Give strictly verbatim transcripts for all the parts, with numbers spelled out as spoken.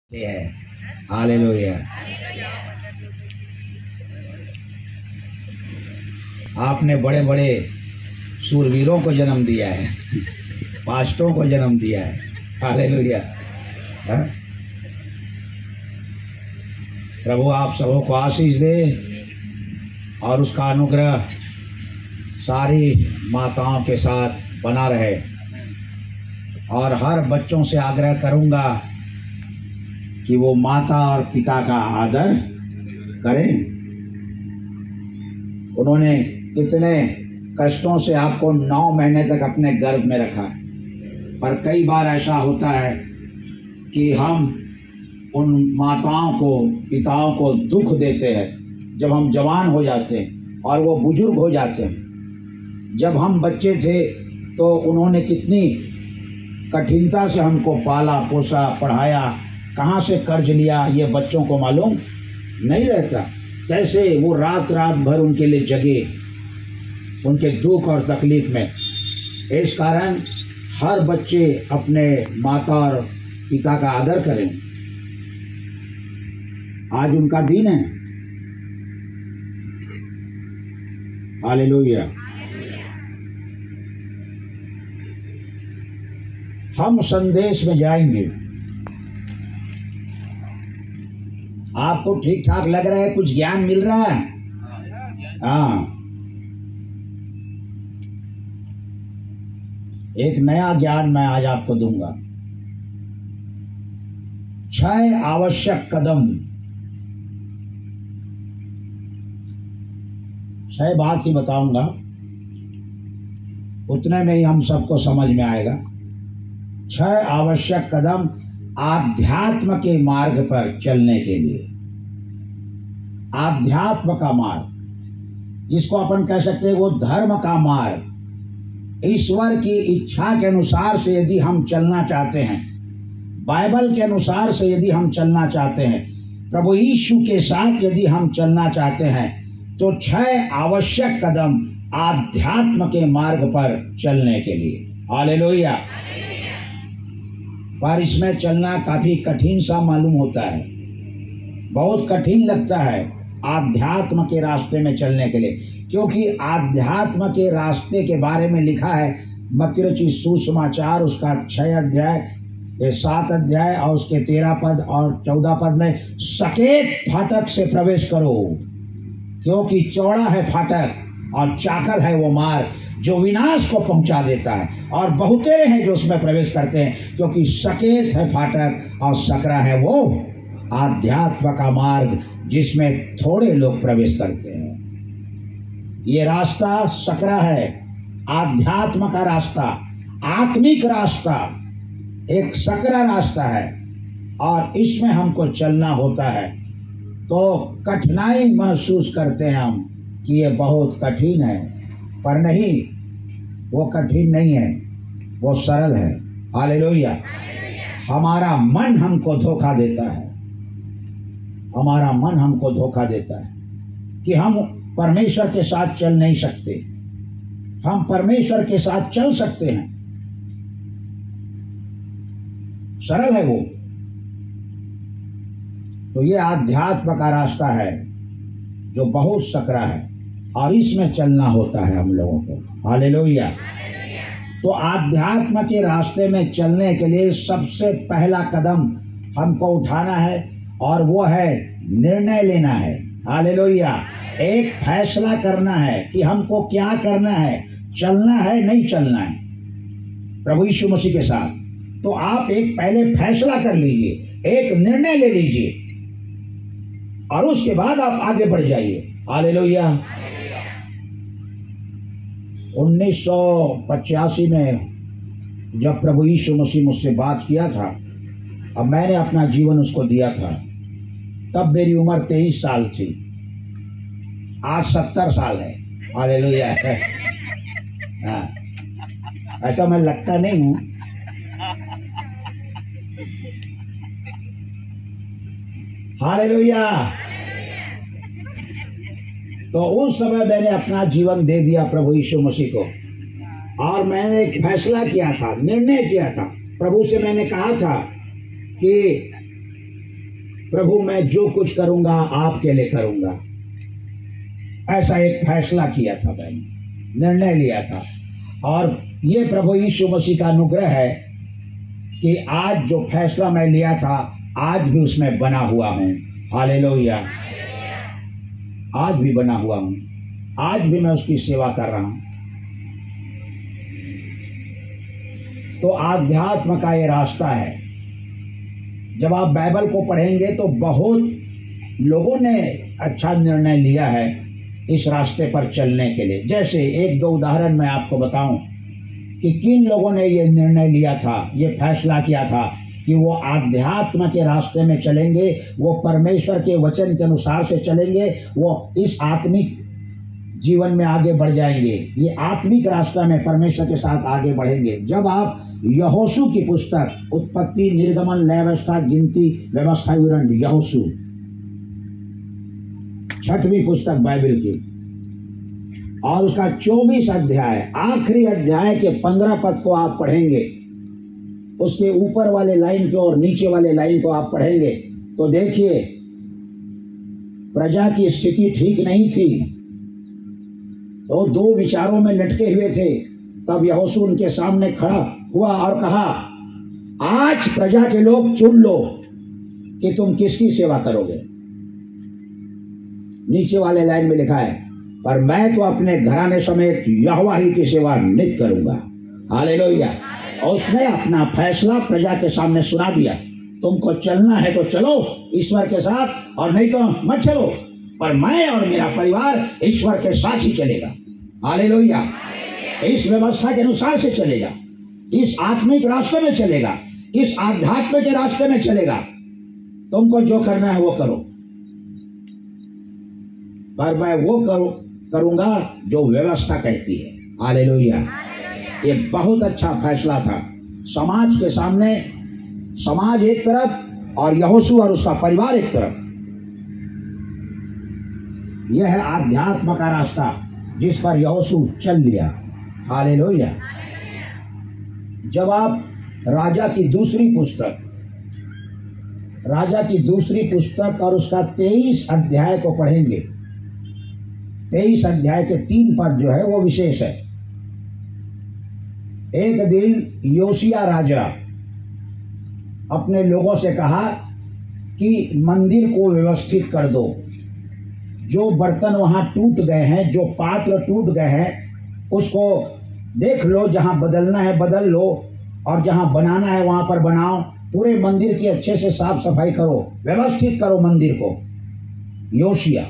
है। हालेलुया। आपने बड़े बड़े सूरवीरों को जन्म दिया है, पास्टरों को जन्म दिया है। हालेलुया। प्रभु आप सबों को आशीष दे और उसका अनुग्रह सारी माताओं के साथ बना रहे। और हर बच्चों से आग्रह करूंगा कि वो माता और पिता का आदर करें। उन्होंने कितने कष्टों से आपको नौ महीने तक अपने गर्भ में रखा, पर कई बार ऐसा होता है कि हम उन माताओं को, पिताओं को दुख देते हैं जब हम जवान हो जाते हैं और वो बुजुर्ग हो जाते हैं। जब हम बच्चे थे तो उन्होंने कितनी कठिनता से हमको पाला पोसा, पढ़ाया, कहाँ से कर्ज लिया ये बच्चों को मालूम नहीं रहता। कैसे वो रात रात भर उनके लिए जगे, उनके दुख और तकलीफ में। इस कारण हर बच्चे अपने माता और पिता का आदर करें। आज उनका दिन है। हालेलुया। हम संदेश में जाएंगे। आपको ठीक ठाक लग रहा है? कुछ ज्ञान मिल रहा है? हाँ, एक नया ज्ञान मैं आज आपको दूंगा। छह आवश्यक कदम। छह बात ही बताऊंगा, उतने में ही हम सबको समझ में आएगा। छह आवश्यक कदम आध्यात्म के मार्ग पर चलने के लिए। आध्यात्म का मार्ग, इसको अपन कह सकते हैं वो धर्म का मार्ग। ईश्वर की इच्छा के अनुसार से यदि हम चलना चाहते हैं, बाइबल के अनुसार से यदि हम चलना चाहते हैं, प्रभु यीशु के साथ यदि हम चलना चाहते हैं, तो छह आवश्यक कदम आध्यात्म के मार्ग पर चलने के लिए। हालेलुया। पर इसमें चलना काफी कठिन सा मालूम होता है, बहुत कठिन लगता है आध्यात्म के रास्ते में चलने के लिए, क्योंकि आध्यात्म के रास्ते के बारे में लिखा है मत्ती रचित सुसमाचार उसका छह अध्याय, ये सात अध्याय और उसके तेरह पद और चौदह पद में, सकेत फाटक से प्रवेश करो, क्योंकि चौड़ा है फाटक और चाकल है वो मार्ग जो विनाश को पहुंचा देता है, और बहुतेरे हैं जो उसमें प्रवेश करते हैं। क्योंकि सकेत है फाटक और सकरा है वो आध्यात्म का मार्ग जिसमें थोड़े लोग प्रवेश करते हैं। ये रास्ता सकरा है, आध्यात्म का रास्ता, आत्मिक रास्ता एक सकरा रास्ता है, और इसमें हमको चलना होता है। तो कठिनाई महसूस करते हैं हम कि ये बहुत कठिन है, पर नहीं, वो कठिन नहीं है, वो सरल है। हालेलुया। हमारा मन हमको धोखा देता है, हमारा मन हमको धोखा देता है कि हम परमेश्वर के साथ चल नहीं सकते। हम परमेश्वर के साथ चल सकते हैं, सरल है वो। तो ये आध्यात्म का रास्ता है जो बहुत सकरा है, और इसमें चलना होता है हम लोगों को। हालेलुया। तो आध्यात्म के रास्ते में चलने के लिए सबसे पहला कदम हमको उठाना है, और वो है निर्णय लेना है। हालेलुया। एक फैसला करना है कि हमको क्या करना है, चलना है नहीं चलना है प्रभु यीशु मसीह के साथ। तो आप एक पहले फैसला कर लीजिए, एक निर्णय ले लीजिए, और उसके बाद आप आगे बढ़ जाइए। हालेलुया। उन्नीस सौ पचासी में जब प्रभु यीशु मसीह मुझसे बात किया था, अब मैंने अपना जीवन उसको दिया था, तब मेरी उम्र तेईस साल थी। आज सत्तर साल है। हालेलुया। हाँ, ऐसा मैं लगता नहीं हूँ। हालेलुया। तो उस समय मैंने अपना जीवन दे दिया प्रभु यीशु मसीह को, और मैंने एक फैसला किया था, निर्णय किया था। प्रभु से मैंने कहा था कि प्रभु मैं जो कुछ करूंगा आपके लिए करूंगा। ऐसा एक फैसला किया था मैंने, निर्णय लिया था। और ये प्रभु यीशु मसीह का अनुग्रह है कि आज जो फैसला मैं लिया था आज भी उसमें बना हुआ हूँ। हालेलुया, आज भी बना हुआ हूँ, आज भी मैं उसकी सेवा कर रहा हूँ। तो आध्यात्म का ये रास्ता है। जब आप बाइबल को पढ़ेंगे तो बहुत लोगों ने अच्छा निर्णय लिया है इस रास्ते पर चलने के लिए। जैसे एक दो उदाहरण मैं आपको बताऊं कि किन लोगों ने ये निर्णय लिया था, ये फैसला किया था कि वो आध्यात्म के रास्ते में चलेंगे, वो परमेश्वर के वचन के अनुसार से चलेंगे, वो इस आत्मिक जीवन में आगे बढ़ जाएंगे, ये आत्मिक रास्ता में परमेश्वर के साथ आगे बढ़ेंगे। जब आप यहोशू की पुस्तक उत्पत्ति, निर्गमन, लय अवस्था, गिनती, व्यवस्था, विवरण, यहोशू छठवीं पुस्तक बाइबल की, और उसका चौबीस अध्याय आखिरी अध्याय के पंद्रह पद को आप पढ़ेंगे, उसके ऊपर वाले लाइन को और नीचे वाले लाइन को आप पढ़ेंगे तो देखिए प्रजा की स्थिति ठीक नहीं थी। तो दो विचारों में लटके हुए थे। तब यहोशू उनके सामने खड़ा हुआ और कहा, आज प्रजा के लोग चुन लो कि तुम किसकी सेवा करोगे। नीचे वाले लाइन में लिखा है, पर मैं तो अपने घराने समेत यहोवा ही की सेवा नित्य करूंगा। हालेलुया। और उसने अपना फैसला प्रजा के सामने सुना दिया। तुमको चलना है तो चलो ईश्वर के साथ, और नहीं तो मत चलो, पर मैं और मेरा परिवार ईश्वर के साथ ही चलेगा। हालेलुया। इस व्यवस्था के अनुसार से चलेगा, इस आत्मिक रास्ते में चलेगा, इस आध्यात्म के रास्ते में चलेगा। तुमको जो करना है वो करो, पर मैं वो करूं करूंगा जो व्यवस्था कहती है। हालेलुया। ये बहुत अच्छा फैसला था। समाज के सामने, समाज एक तरफ और यहोशू और उसका परिवार एक तरफ। यह है आध्यात्म का रास्ता जिस पर यहोशू चल लिया। हालेलुया। जब आप राजा की दूसरी पुस्तक राजा की दूसरी पुस्तक और उसका तेईस अध्याय को पढ़ेंगे, तेईस अध्याय के तीन पद जो है वो विशेष है। एक दिन योशिया राजा अपने लोगों से कहा कि मंदिर को व्यवस्थित कर दो, जो बर्तन वहां टूट गए हैं, जो पात्र टूट गए हैं, उसको देख लो, जहां बदलना है बदल लो और जहां बनाना है वहां पर बनाओ। पूरे मंदिर की अच्छे से साफ सफाई करो, व्यवस्थित करो मंदिर को। योशिया।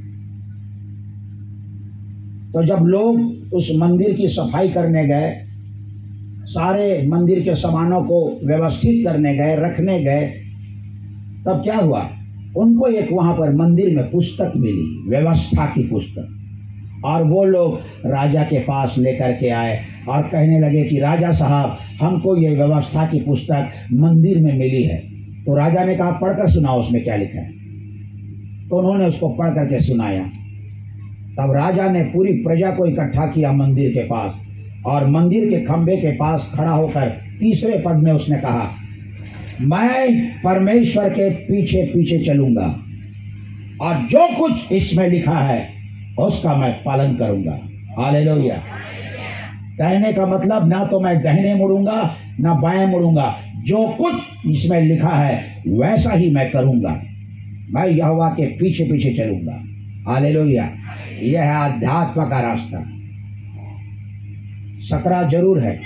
तो जब लोग उस मंदिर की सफाई करने गए, सारे मंदिर के सामानों को व्यवस्थित करने गए, रखने गए, तब क्या हुआ, उनको एक वहां पर मंदिर में पुस्तक मिली, व्यवस्था की पुस्तक। और वो लोग राजा के पास लेकर के आए और कहने लगे कि राजा साहब, हमको ये व्यवस्था की पुस्तक मंदिर में मिली है। तो राजा ने कहा, पढ़कर सुनाओ उसमें क्या लिखा है। तो उन्होंने उसको पढ़ करके सुनाया। तब राजा ने पूरी प्रजा को इकट्ठा किया मंदिर के पास, और मंदिर के खंभे के पास खड़ा होकर तीसरे पद में उसने कहा, मैं परमेश्वर के पीछे पीछे चलूंगा और जो कुछ इसमें लिखा है उसका मैं पालन करूंगा। हालेलुया। कहने का मतलब, ना तो मैं दाहिने मुड़ूंगा ना बाएं मुड़ूंगा, जो कुछ इसमें लिखा है वैसा ही मैं करूंगा। मैं यहोवा के पीछे पीछे चलूंगा। हालेलुया। यह है आध्यात्म का रास्ता। सकरा जरूर है,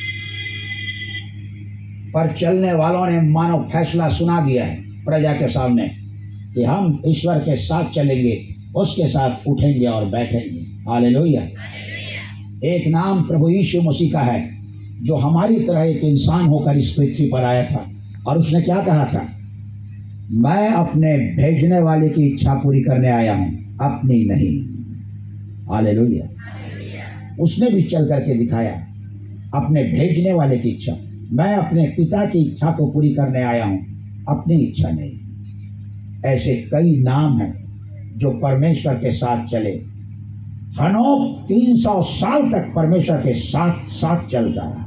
पर चलने वालों ने मानो फैसला सुना दिया है प्रजा के सामने कि हम ईश्वर के साथ चलेंगे, उसके साथ उठेंगे और बैठेंगे। हालेलुया। एक नाम प्रभु यीशु मसीह का है, जो हमारी तरह एक इंसान होकर इस पृथ्वी पर आया था, और उसने क्या कहा था, मैं अपने भेजने वाले की इच्छा पूरी करने आया हूं, अपनी नहीं। हालेलुया। उसने भी चल करके दिखाया अपने भेजने वाले की इच्छा। मैं अपने पिता की इच्छा को पूरी करने आया हूं, अपनी इच्छा नहीं। ऐसे कई नाम हैं जो परमेश्वर के साथ चले। हनोक तीन सौ साल तक परमेश्वर के साथ साथ चलता रहा।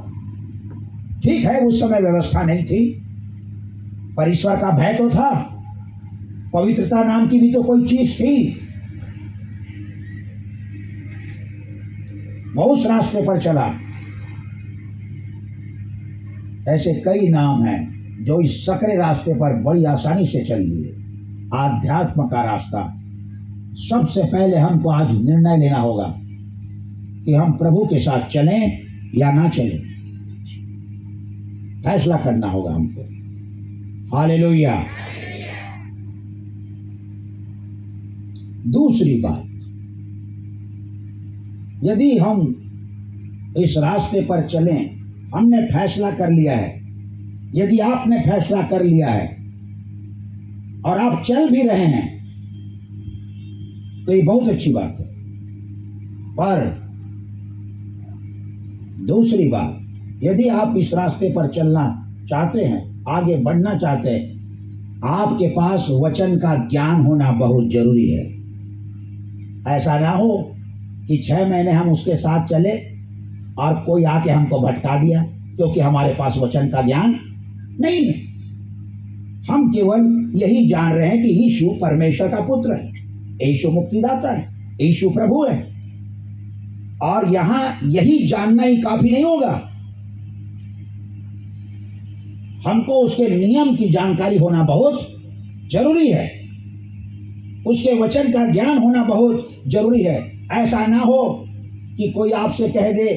ठीक है, उस समय व्यवस्था नहीं थी, पर ईश्वर का भय तो था। पवित्रता नाम की भी तो कोई चीज थी। वो उस रास्ते पर चला। ऐसे कई नाम हैं जो इस सकरे रास्ते पर बड़ी आसानी से चल लिए। आध्यात्म का रास्ता। सबसे पहले हमको आज निर्णय लेना होगा कि हम प्रभु के साथ चलें या ना चलें। फैसला करना होगा हमको। हालेलुया। दूसरी बात, यदि हम इस रास्ते पर चलें, हमने फैसला कर लिया है, यदि आपने फैसला कर लिया है और आप चल भी रहे हैं तो ये बहुत अच्छी बात है। पर दूसरी बात, यदि आप इस रास्ते पर चलना चाहते हैं, आगे बढ़ना चाहते हैं, आपके पास वचन का ज्ञान होना बहुत जरूरी है। ऐसा ना हो कि छह महीने हम उसके साथ चले और कोई आके हमको भटका दिया क्योंकि हमारे पास वचन का ज्ञान नहीं है। हम केवल यही जान रहे हैं कि यीशु परमेश्वर का पुत्र है, यीशु मुक्तिदाता है, यीशु प्रभु है, और यहां यही जानना ही काफी नहीं होगा। हमको उसके नियम की जानकारी होना बहुत जरूरी है, उसके वचन का ज्ञान होना बहुत जरूरी है। ऐसा ना हो कि कोई आपसे कह दे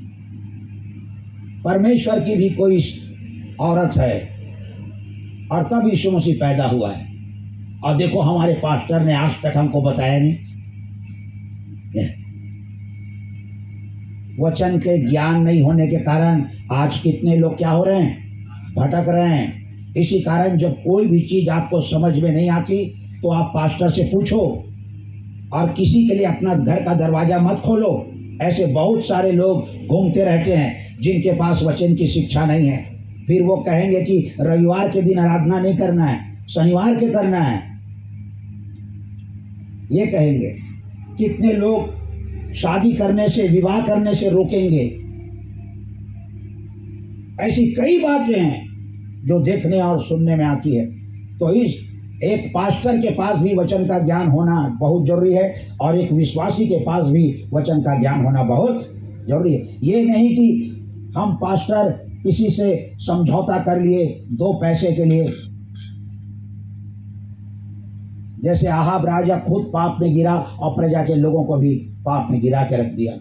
परमेश्वर की भी कोई औरत है और तब यीशु मसीह पैदा हुआ है, और देखो हमारे पास्टर ने आज तक हमको बताया नहीं। वचन के ज्ञान नहीं होने के कारण आज कितने लोग क्या हो रहे हैं, भटक रहे हैं। इसी कारण जब कोई भी चीज आपको समझ में नहीं आती तो आप पास्टर से पूछो, और किसी के लिए अपना घर का दरवाजा मत खोलो। ऐसे बहुत सारे लोग घूमते रहते हैं जिनके पास वचन की शिक्षा नहीं है। फिर वो कहेंगे कि रविवार के दिन आराधना नहीं करना है, शनिवार के करना है, ये कहेंगे। कितने लोग शादी करने से, विवाह करने से रोकेंगे। ऐसी कई बातें हैं जो देखने और सुनने में आती है। तो इस एक पास्टर के पास भी वचन का ज्ञान होना बहुत जरूरी है, और एक विश्वासी के पास भी वचन का ज्ञान होना बहुत जरूरी है। ये नहीं कि हम पास्टर किसी से समझौता कर लिए दो पैसे के लिए। जैसे आहाब राजा खुद पाप में गिरा और प्रजा के लोगों को भी पाप में गिरा के रख दिया।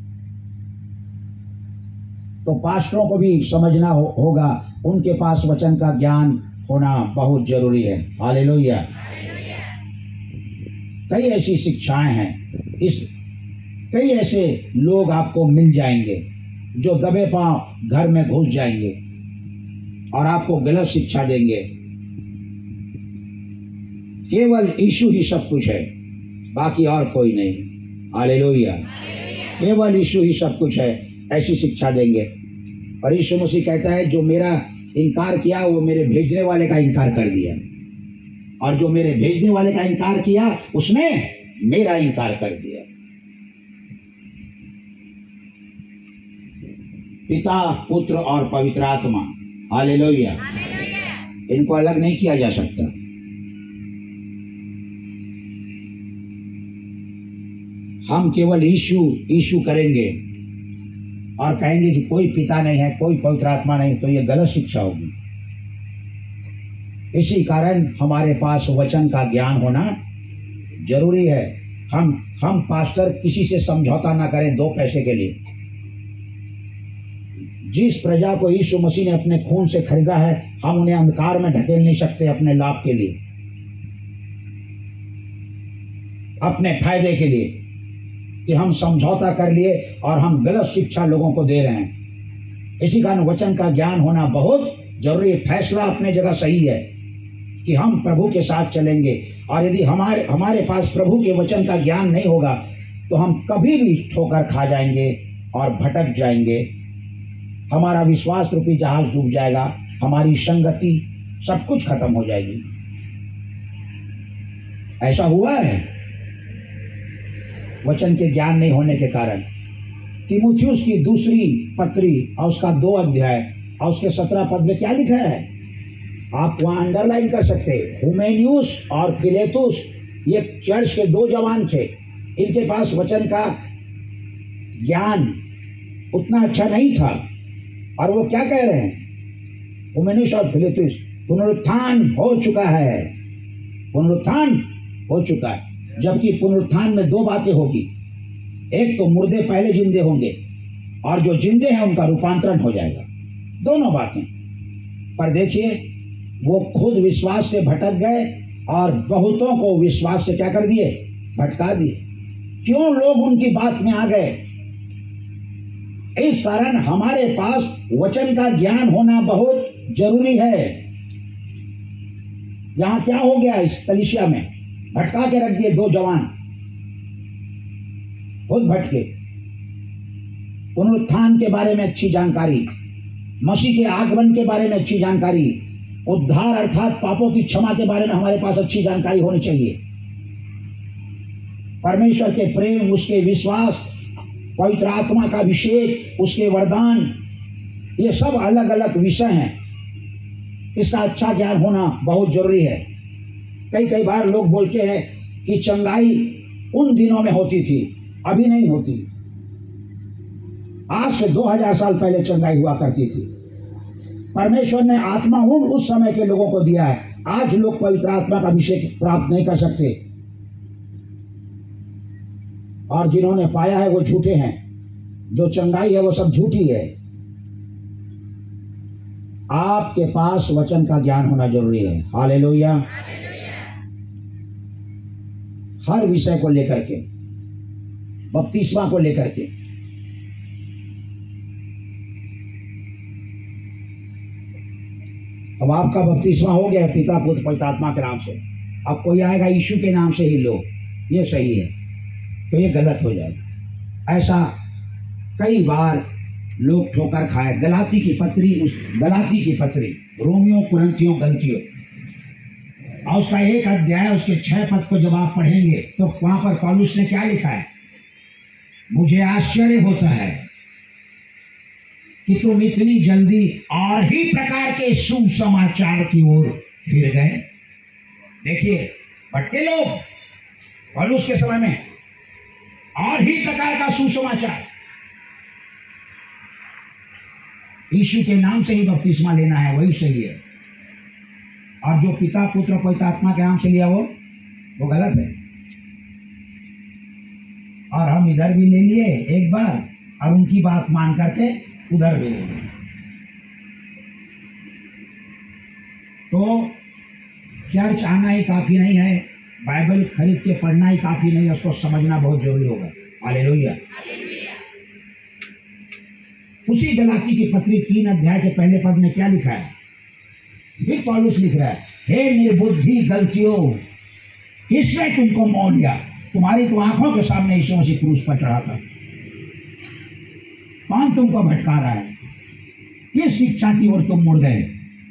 तो पास्टरों को भी समझना हो, होगा, उनके पास वचन का ज्ञान होना बहुत जरूरी है। हालेलुया। कई ऐसी शिक्षाएं हैं, इस कई ऐसे लोग आपको मिल जाएंगे जो दबे पांव घर में घुस जाएंगे और आपको गलत शिक्षा देंगे। केवल यीशु ही सब कुछ है, बाकी और कोई नहीं। हालेलुया। केवल यीशु ही सब कुछ है, ऐसी शिक्षा देंगे। और यीशु मसीह कहता है जो मेरा इनकार किया वो मेरे भेजने वाले का इनकार कर दिया, और जो मेरे भेजने वाले का इनकार किया उसने मेरा इनकार कर दिया। पिता, पुत्र और पवित्र आत्मा। हालेलुया। इनको अलग नहीं किया जा सकता। हम केवल यीशु यीशु करेंगे और कहेंगे कि कोई पिता नहीं है, कोई पवित्र आत्मा नहीं, तो ये गलत शिक्षा होगी। इसी कारण हमारे पास वचन का ज्ञान होना जरूरी है। हम हम पास्टर किसी से समझौता ना करें दो पैसे के लिए। जिस प्रजा को यीशु मसीह ने अपने खून से खरीदा है, हम उन्हें अंधकार में ढकेल नहीं सकते अपने लाभ के लिए, अपने फायदे के लिए, कि हम समझौता कर लिए और हम गलत शिक्षा लोगों को दे रहे हैं। इसी कारण वचन का ज्ञान होना बहुत जरूरी है। फैसला अपने जगह सही है कि हम प्रभु के साथ चलेंगे, और यदि हमारे हमारे पास प्रभु के वचन का ज्ञान नहीं होगा तो हम कभी भी ठोकर खा जाएंगे और भटक जाएंगे। हमारा विश्वास रूपी जहाज डूब जाएगा, हमारी संगति सब कुछ खत्म हो जाएगी। ऐसा हुआ है वचन के ज्ञान नहीं होने के कारण। तीमुथियुस की दूसरी पत्री और उसका दो अध्याय और उसके सत्रह पद में क्या लिखा है? आप वहाँ अंडरलाइन कर सकते हैं। हुमेनियुस और फिलेतुस ये चर्च के दो जवान थे, इनके पास वचन का ज्ञान उतना अच्छा नहीं था, और वो क्या कह रहे हैं, हुमेनियुस और फिलेतुस, पुनरुत्थान हो चुका है, पुनरुत्थान हो चुका है। जबकि पुनरुत्थान में दो बातें होगी, एक तो मुर्दे पहले जिंदे होंगे और जो जिंदे हैं उनका रूपांतरण हो जाएगा, दोनों बातें। पर देखिए वो खुद विश्वास से भटक गए और बहुतों को विश्वास से क्या कर दिए, भटका दिए। क्यों लोग उनकी बात में आ गए? इस कारण हमारे पास वचन का ज्ञान होना बहुत जरूरी है। यहां क्या हो गया, इस कलीसिया में भटका के रख दिए दो जवान, खुद भटके। पुनरुत्थान के बारे में अच्छी जानकारी, मसीह के आगमन के बारे में अच्छी जानकारी, उद्धार अर्थात पापों की क्षमा के बारे में हमारे पास अच्छी जानकारी होनी चाहिए। परमेश्वर के प्रेम, उसके विश्वास, पवित्र आत्मा का अभिषेक, उसके वरदान, ये सब अलग अलग विषय हैं। इसका अच्छा ज्ञान होना बहुत जरूरी है। कई कई बार लोग बोलते हैं कि चंगाई उन दिनों में होती थी, अभी नहीं होती। आज से दो हजार साल पहले चंगाई हुआ करती थी। परमेश्वर ने आत्मा उन उस समय के लोगों को दिया है। आज लोग पवित्र आत्मा का अभिषेक प्राप्त नहीं कर सकते, और जिन्होंने पाया है वो झूठे हैं। जो चंगाई है वो सब झूठी है। आपके पास वचन का ज्ञान होना जरूरी है। हालेलुया। हर विषय को लेकर के, बपतिस्मा को लेकर के, अब आपका बपतिस्मा हो गया पिता पुत्र पवित्र आत्मा के नाम से, अब कोई आएगा यीशु के नाम से ही लो, ये सही है, तो ये गलत हो जाएगा। ऐसा कई बार लोग ठोकर खाए। गलाती की पत्री, उस गलाती की पत्री, रोमियो, कुरिन्थियों, गलतियों, और उसका एक अध्याय, उसके छह पद को जब आप पढ़ेंगे तो वहां पर पौलुस ने क्या लिखा है, मुझे आश्चर्य होता है कि तुम इतनी जल्दी और ही प्रकार के सुसमाचार की ओर फिर गए। देखिए भटके लोग पौलुस के समय में, और ही प्रकार का सुसमाचार, यीशु के नाम से ही बपतिस्मा लेना है, वही सही है। और जो पिता पुत्र पवित्र आत्मा के नाम से लिया वो वो गलत है। और हम इधर भी ले लिए एक बार, और उनकी बात मान करके उधर भी ले लिए। तो चर्च आना ही काफी नहीं है, बाइबल खरीद के पढ़ना ही काफी नहीं है, उसको समझना बहुत जरूरी होगा। हालेलुया। उसी गलाती की पत्री तीन अध्याय के पहले पद में क्या लिखा है, फिर पौलुस लिख रहा है, हे निर्बुद्धि गलतियों, किसने तुमको मोह लिया? तुम्हारी तो आंखों के सामने यीशु मसीह क्रूस पर चढ़ा था। कौन तुमको भटका रहा है? किस शिक्षा की ओर तुम मुड़ गए?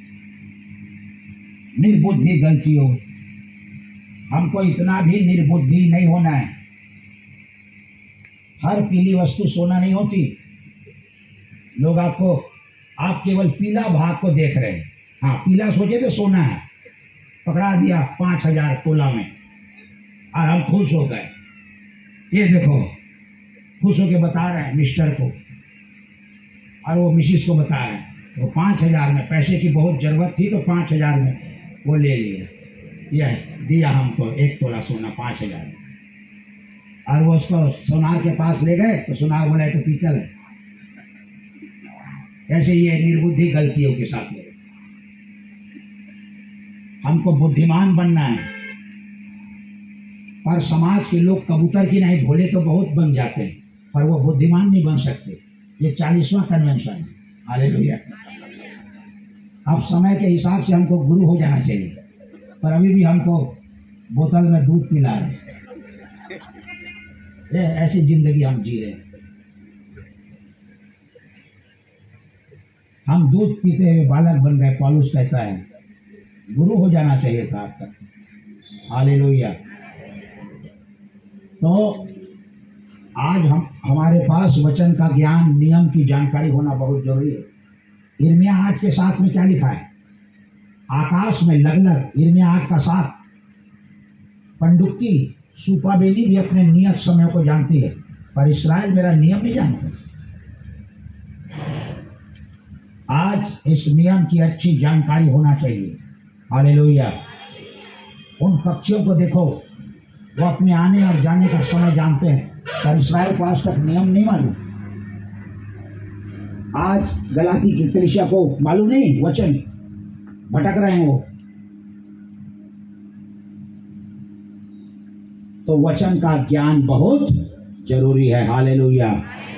निर्बुद्धि गलतियों। हमको इतना भी निर्बुद्धि नहीं होना है। हर पीली वस्तु सोना नहीं होती। लोग आपको, आप केवल पीला भाग को देख रहे हैं। हाँ, पीला सोचे तो सोना है, पकड़ा दिया पांच हजार तोला में, और हम खुश हो गए। ये देखो, खुश होके बता रहे हैं मिस्टर को, और वो मिसिस को बता रहे हैं, वो पांच हजार में, पैसे की बहुत जरूरत थी तो पांच हजार में वो ले लिए, यह दिया हमको एक तोला सोना पांच हजार में। और वो उसको सोनार के पास ले गए तो सोनार बोला तो पीतल है। ऐसे ये निर्बुद्धि गलतियों के साथ ले। हमको बुद्धिमान बनना है, पर समाज के लोग कबूतर की नहीं, भोले तो बहुत बन जाते हैं, पर वो बुद्धिमान नहीं बन सकते। ये चालीसवां कन्वेंशन है। हालेलुया। अब समय के हिसाब से हमको गुरु हो जाना चाहिए, पर अभी भी हमको बोतल में दूध पिला रहे हैं। ऐसी जिंदगी हम जी रहे हैं। हम दूध पीते हुए बालक बन गए। पौलुस कहता है गुरु हो जाना चाहिए था आप तक। हालेलुया। तो आज हम हमारे पास वचन का ज्ञान, नियम की जानकारी होना बहुत जरूरी है। यिर्मयाह आठ के साथ में क्या लिखा है? आकाश में लगलग इर्मिया आग का साथ पंडुक्की सूपाबेली भी अपने नियत समय को जानती है, पर इसराइल मेरा नियम नहीं जानता। आज इस नियम की अच्छी जानकारी होना चाहिए। हालेलुया। उन पक्षियों को देखो, वो अपने आने और जाने का समय जानते हैं, पर इसराइल को आज तक नियम नहीं मालूम। आज गलाती की कलीसिया को मालूम नहीं वचन, भटक रहे हैं वो। तो वचन का ज्ञान बहुत जरूरी है। हालेलुया।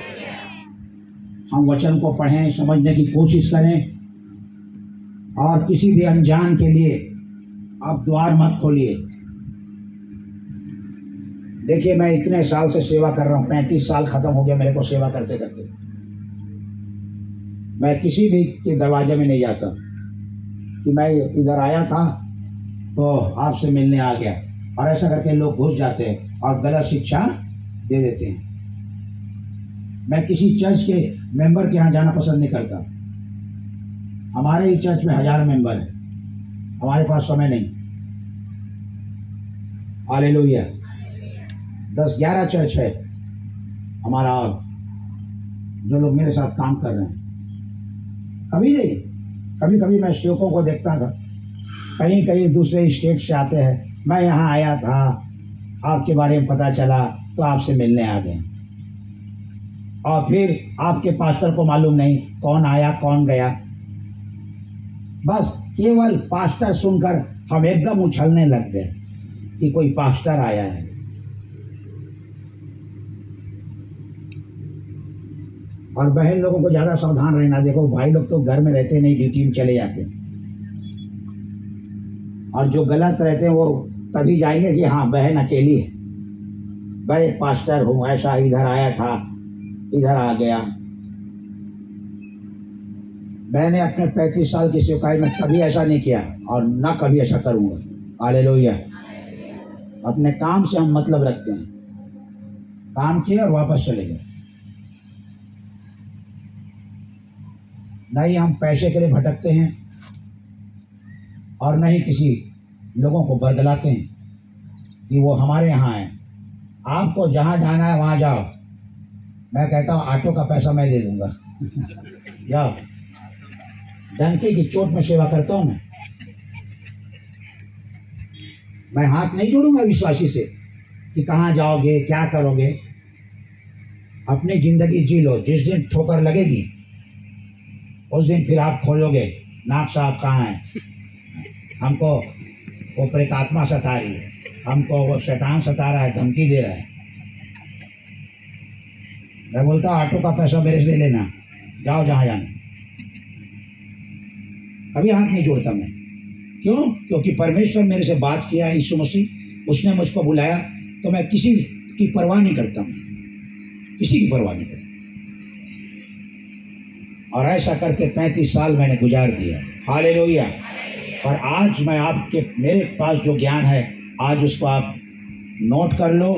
हम वचन को पढ़ें, समझने की कोशिश करें, और किसी भी अनजान के लिए आप द्वार मत खोलिए। देखिए, मैं इतने साल से सेवा कर रहा हूं, पैंतीस साल खत्म हो गया मेरे को सेवा करते करते। मैं किसी भी के दरवाजे में नहीं जाता कि मैं इधर आया था तो आपसे मिलने आ गया, और ऐसा करके लोग घुस जाते हैं और गलत शिक्षा दे देते हैं। मैं किसी चर्च के मेंबर के यहाँ जाना पसंद नहीं करता। हमारे ही चर्च में हजार मेंबर हैं, हमारे पास समय नहीं। हालेलुया। दस ग्यारह चर्च है हमारा, और जो लोग मेरे साथ काम कर रहे हैं। कभी नहीं, कभी कभी मैं सेवकों को देखता था, कहीं कहीं दूसरे स्टेट से आते हैं, मैं यहाँ आया था, आपके बारे में पता चला तो आपसे मिलने आ गए, और फिर आपके पास्टर को मालूम नहीं कौन आया कौन गया। बस केवल पास्टर सुनकर हम एकदम उछलने लग गए कि कोई पास्टर आया है। और बहन लोगों को ज्यादा सावधान रहना। देखो, भाई लोग तो घर में रहते नहीं, ड्यूटी में चले जाते हैं, और जो गलत रहते हैं वो तभी जाएंगे कि हाँ बहन अकेली है, भाई पास्टर हूँ, ऐसा इधर आया था इधर आ गया। मैंने अपने पैंतीस साल की सेवकाई में कभी ऐसा नहीं किया, और ना कभी ऐसा करूँगा। हालेलुया। अपने काम से हम मतलब रखते हैं, काम किए और वापस चले गए। नहीं हम पैसे के लिए भटकते हैं, और न ही किसी लोगों को बरगलाते हैं कि वो हमारे यहाँ हैं। आपको जहाँ जाना है वहाँ जाओ, मैं कहता हूँ ऑटो का पैसा मैं दे दूंगा। जाओ, डंके की चोट में सेवा करता हूँ मैं मैं हाथ नहीं जोड़ूंगा विश्वासी से कि कहाँ जाओगे क्या करोगे। अपनी जिंदगी जी लो, जिस दिन ठोकर लगेगी उस दिन फिर आप खोलोगे नाक साहब कहाँ है, हमको वो प्रेतात्मा सता रही है, हमको वो शैतान सता रहा है, धमकी दे रहा है। मैं बोलता हूँ ऑटो का पैसा मेरे से ले लेना, जाओ जहाँ जाना। कभी हाथ नहीं जोड़ता मैं। क्यों? क्योंकि परमेश्वर मेरे से बात किया है, यीशु मसीह उसने मुझको बुलाया, तो मैं किसी की परवाह नहीं करता हूँ, किसी की परवाह नहीं करता। और ऐसा करके पैंतीस साल मैंने गुजार दिया। हालेलुया। और आज मैं आपके मेरे पास जो ज्ञान है, आज उसको आप नोट कर लो।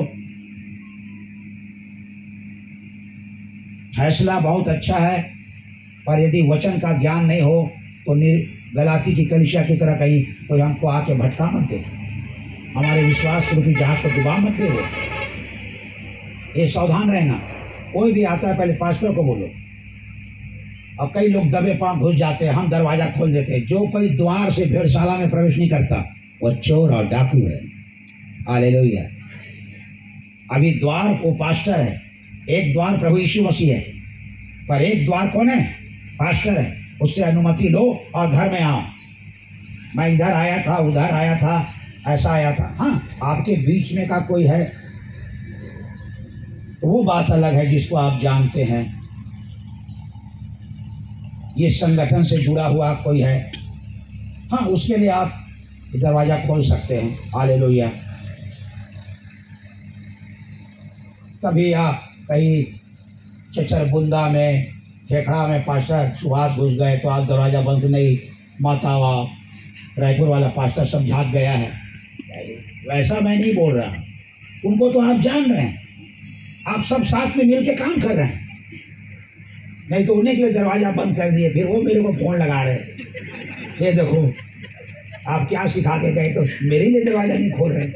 फैसला बहुत अच्छा है, पर यदि वचन का ज्ञान नहीं हो तो गलाती की कलीसिया की तरह कहीं कोई तो हमको आके भटका मत दे, हमारे विश्वास रूपी जहाज को डुबा मत दे। ये सावधान रहना। कोई भी आता है पहले पास्टर को बोलो, और कई लोग दबे पांव घुस जाते हैं, हम दरवाजा खोल देते हैं। जो कोई द्वार से भेड़शाला में प्रवेश नहीं करता वो चोर और डाकू है। हालेलुया। अभी द्वार वो पास्टर है, एक द्वार प्रभु यीशु मसीह है, पर एक द्वार कौन है? पास्टर है। उससे अनुमति लो और घर में आओ। मैं इधर आया था, उधर आया था, ऐसा आया था। हाँ, आपके बीच में का कोई है तो वो बात अलग है, जिसको आप जानते हैं। ये संगठन से जुड़ा हुआ कोई है, हाँ, उसके लिए आप दरवाजा खोल सकते हैं। हालेलुया। कभी आप कहीं चचरबुंदा में, खेखड़ा में पास्टर सुहास घुस गए तो आप दरवाजा बंद नहीं, माता वा रायपुर वाला पास्टर सब झाँक गया है, वैसा मैं नहीं बोल रहा। उनको तो आप जान रहे हैं, आप सब साथ में मिलके काम कर रहे हैं। नहीं तो उन्हीं के लिए दरवाजा बंद कर दिए, फिर वो मेरे को फोन लगा रहे, ये देखो आप क्या सिखा के गए तो मेरे लिए दरवाजा नहीं खोल रहे।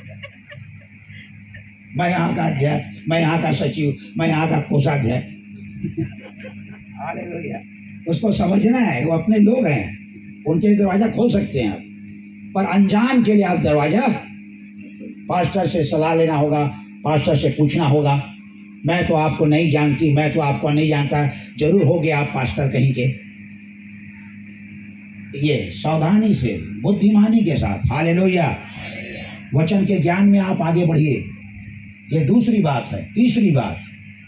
मैं यहाँ का अध्यक्ष, मैं यहाँ का सचिव, मैं यहाँ का कोषाध्यक्ष। हालेलुया। उसको समझना है वो अपने लोग हैं, उनके लिए दरवाजा खोल सकते हैं आप, पर अनजान के लिए आप दरवाजा पास्टर से सलाह लेना होगा, पास्टर से पूछना होगा। मैं तो आपको नहीं जानती, मैं तो आपको नहीं जानता, जरूर हो गया आप पास्टर कहीं के। ये सावधानी से बुद्धिमानी के साथ, हालेलुया, वचन के ज्ञान में आप आगे बढ़िए। ये दूसरी बात है। तीसरी बात,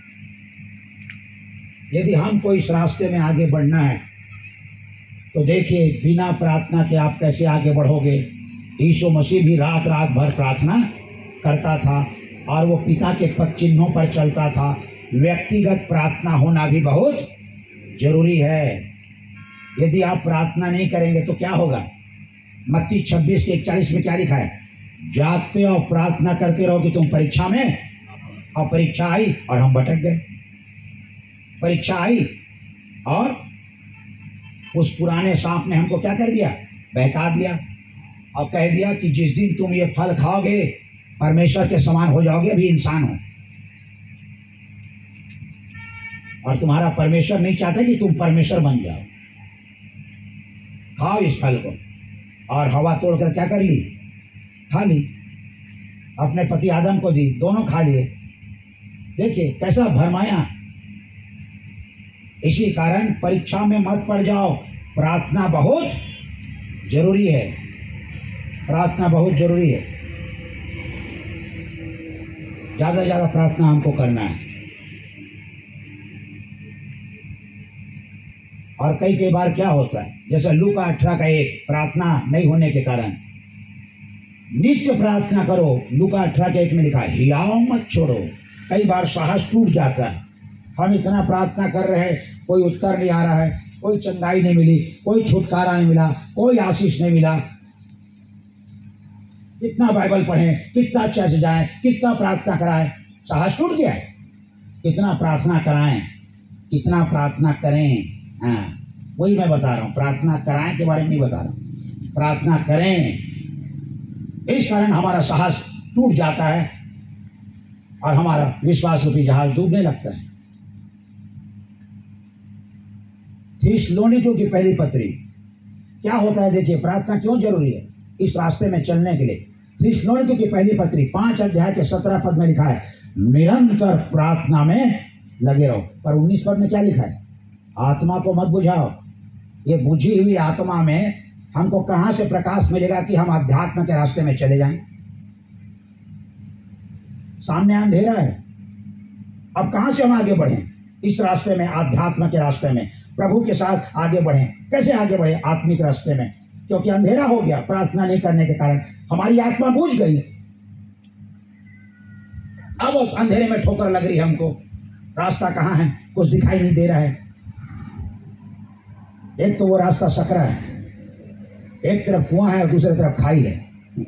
यदि हमको इस रास्ते में आगे बढ़ना है तो देखिए बिना प्रार्थना के आप कैसे आगे बढ़ोगे। यीशु मसीह भी रात रात भर प्रार्थना करता था और वो पिता के पद चिन्हों पर चलता था। व्यक्तिगत प्रार्थना होना भी बहुत जरूरी है। यदि आप प्रार्थना नहीं करेंगे तो क्या होगा? मत्ती छब्बीस के इकतालीस में क्या लिखा है? जागते और प्रार्थना करते रहो कि तुम परीक्षा में, और परीक्षा आई और हम भटक गए। परीक्षा आई और उस पुराने सांप ने हमको क्या कर दिया? बहका दिया और कह दिया कि जिस दिन तुम ये फल खाओगे परमेश्वर के समान हो जाओगे, अभी इंसान हो। और तुम्हारा परमेश्वर नहीं चाहता कि तुम परमेश्वर बन जाओ। खाओ इस फल को। और हवा तोड़कर क्या कर ली? खा ली। अपने पति आदम को दी, दोनों खा लिए। देखिए कैसा भरमाया। इसी कारण परीक्षा में मत पड़ जाओ। प्रार्थना बहुत जरूरी है। प्रार्थना बहुत जरूरी है। ज्यादा ज्यादा प्रार्थना हमको करना है। और कई कई बार क्या होता है, जैसे लूका अठारह का एक, प्रार्थना नहीं होने के कारण नित्य प्रार्थना करो। लूका अठारह के एक में लिखा है हियाव मत छोड़ो। कई बार साहस टूट जाता है। हम इतना प्रार्थना कर रहे हैं, कोई उत्तर नहीं आ रहा है, कोई चंगाई नहीं मिली, कोई छुटकारा नहीं मिला, कोई आशीष नहीं मिला। कितना बाइबल पढ़ें, कितना चर्च जाएं, कितना प्रार्थना कराएं, साहस टूट गया है। कितना प्रार्थना कराएं, कितना प्रार्थना करें। हाँ, वही मैं बता रहा हूँ, प्रार्थना कराएं के बारे में नहीं बता रहा हूँ, प्रार्थना करें। इस कारण हमारा साहस टूट जाता है और हमारा विश्वास रूपी जहाज डूबने लगता है। थिस्सलुनीकियों की पहली पत्री क्या होता है? देखिए प्रार्थना क्यों जरूरी है इस रास्ते में चलने के लिए। थिस्सलुनीकियों की पहली पत्री पांच अध्याय के सत्रह पद में लिखा है निरंतर प्रार्थना में लगे रहो। पर उन्नीस पद में क्या लिखा है? आत्मा को मत बुझाओ। ये बुझी हुई आत्मा में हमको कहां से प्रकाश मिलेगा कि हम अध्यात्म के रास्ते में चले जाएं? सामने अंधेरा है। अब कहां से हम आगे बढ़ें इस रास्ते में, अध्यात्म के रास्ते में, प्रभु के साथ आगे बढ़ें? कैसे आगे बढ़े आत्मिक रास्ते में? क्योंकि अंधेरा हो गया प्रार्थना नहीं करने के कारण, हमारी आत्मा बुझ गई। अब उस अंधेरे में ठोकर लग रही है हमको, रास्ता कहाँ है, कुछ दिखाई नहीं दे रहा है। एक तो वो रास्ता सकरा है, एक तरफ कुआं है और दूसरी तरफ खाई है।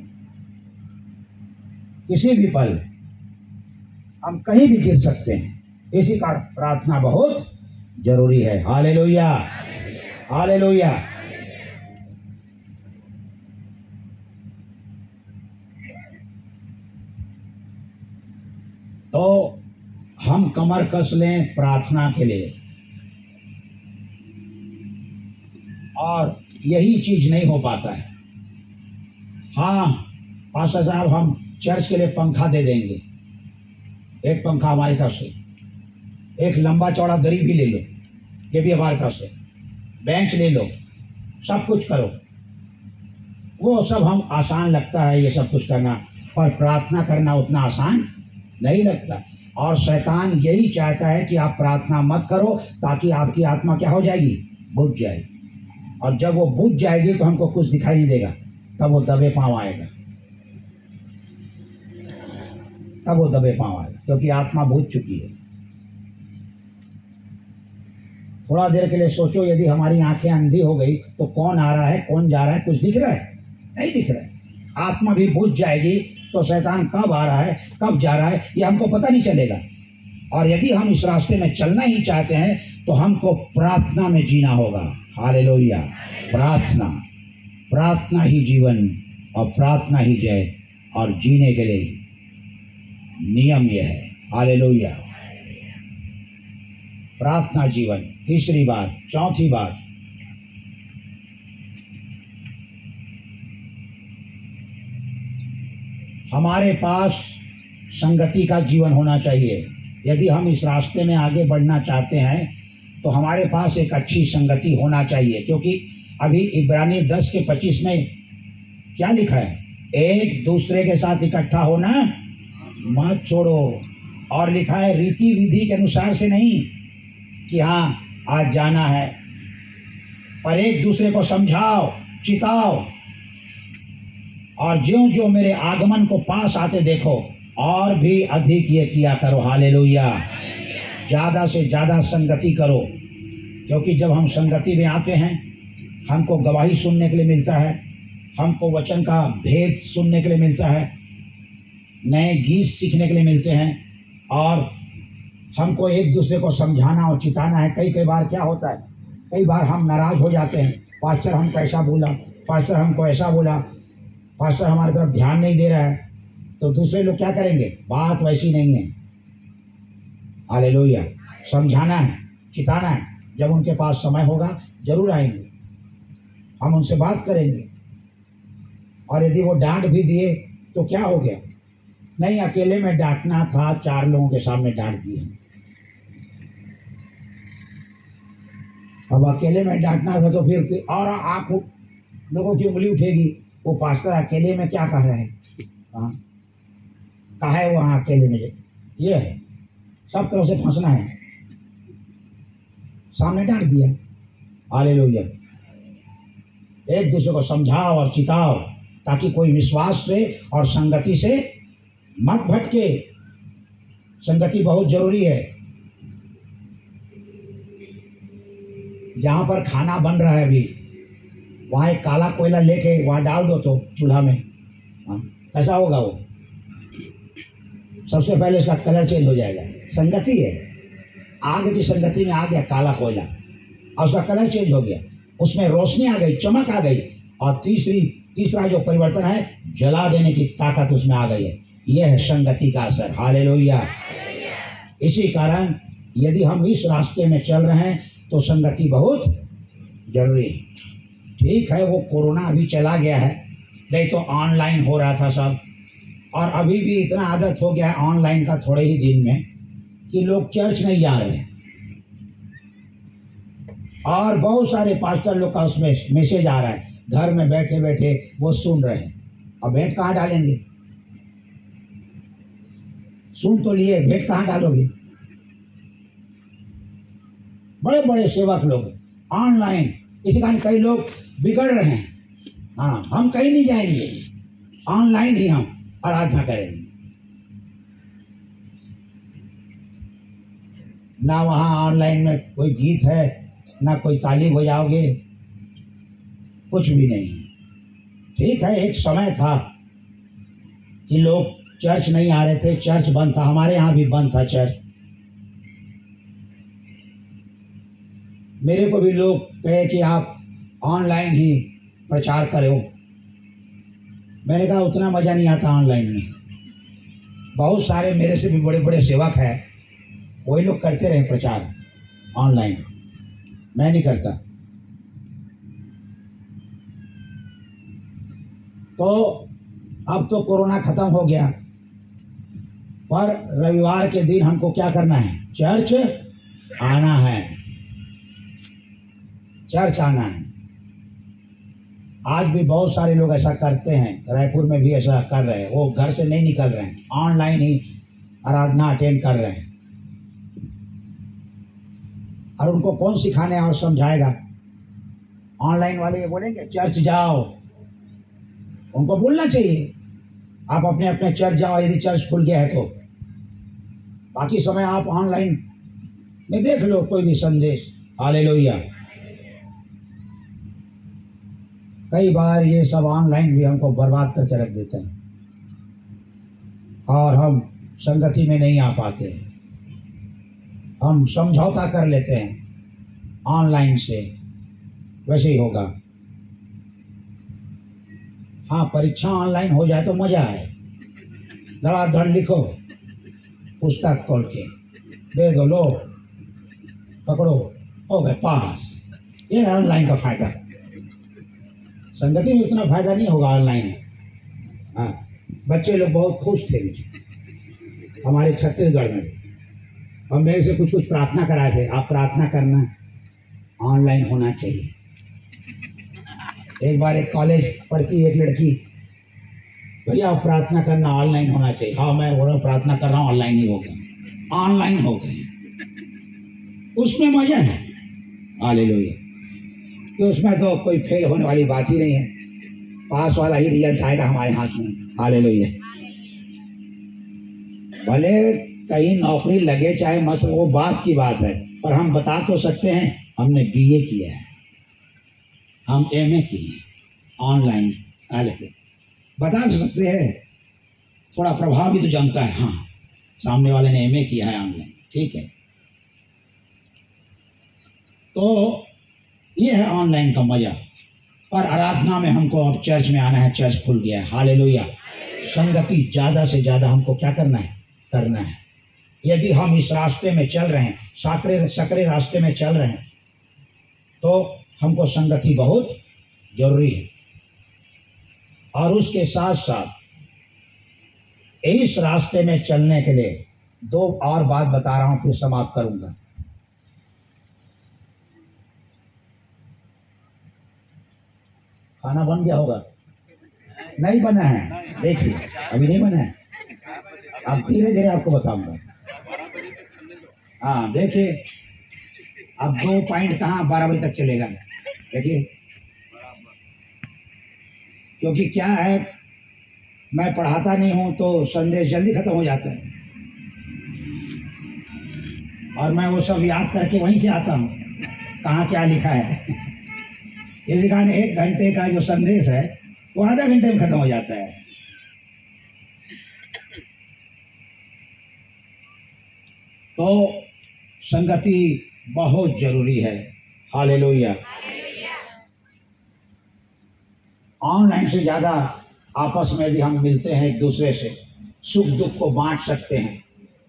किसी भी पल हम कहीं भी गिर सकते हैं। इसी कारण प्रार्थना बहुत जरूरी है। Hallelujah, hallelujah. तो हम कमर कस लें प्रार्थना के लिए, और यही चीज नहीं हो पाता है। हाँ पास्टर साहब, हम चर्च के लिए पंखा दे देंगे, एक पंखा हमारी तरफ से, एक लंबा चौड़ा दरी भी ले लो, ये भी हमारी तरफ से, बेंच ले लो, सब कुछ करो। वो सब हम आसान लगता है ये सब कुछ करना, पर प्रार्थना करना उतना आसान नहीं लगता। और शैतान यही चाहता है कि आप प्रार्थना मत करो ताकि आपकी आत्मा क्या हो जाएगी? बुझ जाएगी। और जब वो बुझ जाएगी तो हमको कुछ दिखाई नहीं देगा, तब वो दबे पांव आएगा, तब वो दबे पांव आएगा, क्योंकि आत्मा बुझ चुकी है। थोड़ा देर के लिए सोचो, यदि हमारी आंखें अंधी हो गई तो कौन आ रहा है, कौन जा रहा है, कुछ दिख रहा है? नहीं दिख रहा है। आत्मा भी बुझ जाएगी तो शैतान कब आ रहा है, कब जा रहा है, ये हमको पता नहीं चलेगा। और यदि हम इस रास्ते में चलना ही चाहते हैं तो हमको प्रार्थना में जीना होगा। हालेलुया, प्रार्थना। प्रार्थना ही जीवन और प्रार्थना ही जय, और जीने के लिए नियम यह है। हालेलुया। प्रार्थना जीवन। तीसरी बात। चौथी बात, हमारे पास संगति का जीवन होना चाहिए। यदि हम इस रास्ते में आगे बढ़ना चाहते हैं तो हमारे पास एक अच्छी संगति होना चाहिए, क्योंकि अभी इब्रानी दस के पच्चीस में क्या लिखा है? एक दूसरे के साथ इकट्ठा होना मत छोड़ो। और लिखा है रीति विधि के अनुसार से नहीं कि हाँ आज जाना है, पर एक दूसरे को समझाओ, चिताओ, और ज्यों ज्यों मेरे आगमन को पास आते देखो और भी अधिक ये किया करो। हालेलुया। ज़्यादा से ज़्यादा संगति करो, क्योंकि जब हम संगति में आते हैं हमको गवाही सुनने के लिए मिलता है, हमको वचन का भेद सुनने के लिए मिलता है, नए गीत सीखने के लिए मिलते हैं, और हमको एक दूसरे को समझाना और चिताना है। कई कई बार क्या होता है, कई बार हम नाराज़ हो जाते हैं, पास्टर हमको ऐसा बोला, पास्टर हमको ऐसा बोला, पास्टर हमारी तरफ ध्यान नहीं दे रहा है, तो दूसरे लोग क्या करेंगे? बात वैसी नहीं है। हालेलुया। समझाना है, चिताना है। जब उनके पास समय होगा जरूर आएंगे, हम उनसे बात करेंगे। और यदि वो डांट भी दिए तो क्या हो गया? नहीं, अकेले में डांटना था, चार लोगों के सामने डांट दिए। अब अकेले में डांटना था तो फिर और आप लोगों की उंगली उठेगी, वो पास्टर अकेले में क्या कर रहे हैं? हाँ, कहा है वहाँ अकेले में? ये है, सब तरफ से फंसना है। सामने डांट दिया। हालेलुया। एक दूसरे को समझाओ और चिताओ, ताकि कोई विश्वास से और संगति से मत भटके। संगति बहुत जरूरी है। जहाँ पर खाना बन रहा है अभी, वहाँ एक काला कोयला लेके वहाँ डाल दो तो चूल्हा में, हाँ, कैसा होगा वो? सबसे पहले उसका कलर चेंज हो जाएगा। संगति है, आग की संगति में आ गया काला कोयला और उसका कलर चेंज हो गया, उसमें रोशनी आ गई, चमक आ गई, और तीसरी तीसरा जो परिवर्तन है, जला देने की ताकत उसमें आ गई है। यह है संगति का असर। हालेलुया। इसी कारण यदि हम इस रास्ते में चल रहे हैं तो संगति बहुत जरूरी है। ठीक है, वो कोरोना अभी चला गया है, नहीं तो ऑनलाइन हो रहा था सब, और अभी भी इतना आदत हो गया है ऑनलाइन का थोड़े ही दिन में कि लोग चर्च नहीं जा रहे हैं। और बहुत सारे पास्टर लोग का उसमें मैसेज आ रहा है, घर में बैठे बैठे वो सुन रहे हैं। अब भेंट कहाँ डालेंगे? सुन तो लिए, भेंट कहाँ डालोगे? बड़े बड़े सेवक लोग ऑनलाइन, इसी कारण कई लोग बिगड़ रहे हैं। हाँ, हम कहीं नहीं जाएंगे, ऑनलाइन ही हम आराधना करेंगे। ना वहाँ ऑनलाइन में कोई गीत है, ना कोई ताली बजाओगे, कुछ भी नहीं। ठीक है, एक समय था कि लोग चर्च नहीं आ रहे थे, चर्च बंद था, हमारे यहाँ भी बंद था चर्च। मेरे को भी लोग कहे कि आप ऑनलाइन ही प्रचार करो। मैंने कहा उतना मज़ा नहीं आता ऑनलाइन में। बहुत सारे मेरे से भी बड़े बड़े सेवक हैं, वही लोग करते रहे प्रचार ऑनलाइन, मैं नहीं करता। तो अब तो कोरोना खत्म हो गया, पर रविवार के दिन हमको क्या करना है? चर्च आना है, चर्च आना है। आज भी बहुत सारे लोग ऐसा करते हैं, रायपुर में भी ऐसा कर रहे हैं। वो घर से नहीं निकल रहे हैं, ऑनलाइन ही आराधना अटेंड कर रहे हैं। और उनको कौन सिखाने और समझाएगा? ऑनलाइन वाले ये बोलेंगे चर्च जाओ, उनको बोलना चाहिए आप अपने अपने चर्च जाओ यदि चर्च खुल गया है तो। बाकी समय आप ऑनलाइन में देख लो कोई भी संदेश। हालेलुया। कई बार ये सब ऑनलाइन भी हमको बर्बाद करके रख देते हैं और हम संगति में नहीं आ पाते। हम समझौता कर लेते हैं ऑनलाइन से, वैसे ही होगा। हाँ, परीक्षा ऑनलाइन हो जाए तो मजा है। धड़ाधड़ लिखो, पुस्तक खोल के दे दो, लो पकड़ो, हो गए पास। ये ऑनलाइन का फायदा। संगति में उतना फायदा नहीं होगा ऑनलाइन में। हाँ, बच्चे लोग बहुत खुश थे हमारे छत्तीसगढ़ में। और मेरे से कुछ कुछ प्रार्थना कराए थे, आप प्रार्थना करना ऑनलाइन होना चाहिए। एक बार एक कॉलेज पढ़ती एक लड़की, भैया प्रार्थना करना ऑनलाइन होना चाहिए। हाँ, मैं बोला प्रार्थना कर रहा हूँ, ऑनलाइन ही हो गए, ऑनलाइन हो गए। उसमें मजा है, हालेलुया। कि उसमें तो कोई फेल होने वाली बात ही नहीं है, पास वाला ही रिजल्ट आएगा हमारे हाथ में, हालेलुया। भले कहीं नौकरी लगे चाहे मत, वो बात की बात है, पर हम बता तो सकते हैं हमने बीए किया है, हम एमए किए ऑनलाइन, हालेलुया। बता तो सकते हैं, थोड़ा प्रभाव भी तो जानता है। हाँ, सामने वाले ने एमए किया है ऑनलाइन, ठीक है। तो ये है ऑनलाइन का मजा। और आराधना में हमको अब चर्च में आना है, चर्च खुल गया है, हालेलुया। संगति ज़्यादा से ज़्यादा हमको क्या करना है, करना है। यदि हम इस रास्ते में चल रहे हैं, साकरे सकरे रास्ते में चल रहे हैं, तो हमको संगति बहुत जरूरी है। और उसके साथ साथ इस रास्ते में चलने के लिए दो और बात बता रहा हूँ, फिर समाप्त करूंगा। खाना बन गया होगा? नहीं बना है, देखिए अभी नहीं बना है, अब धीरे धीरे आपको बताऊंगा। हाँ देखिए, अब दो पॉइंट कहाँ बारह बजे तक चलेगा, देखिए। क्योंकि क्या है, मैं पढ़ाता नहीं हूँ तो संदेश जल्दी खत्म हो जाता है, और मैं वो सब याद करके वहीं से आता हूँ कहाँ क्या लिखा है। इस कारण एक घंटे का जो संदेश है वो आधा घंटे में खत्म हो जाता है। तो संगति बहुत जरूरी है, हालेलुया। ऑनलाइन से ज़्यादा आपस में यदि हम मिलते हैं एक दूसरे से, सुख दुख को बांट सकते हैं,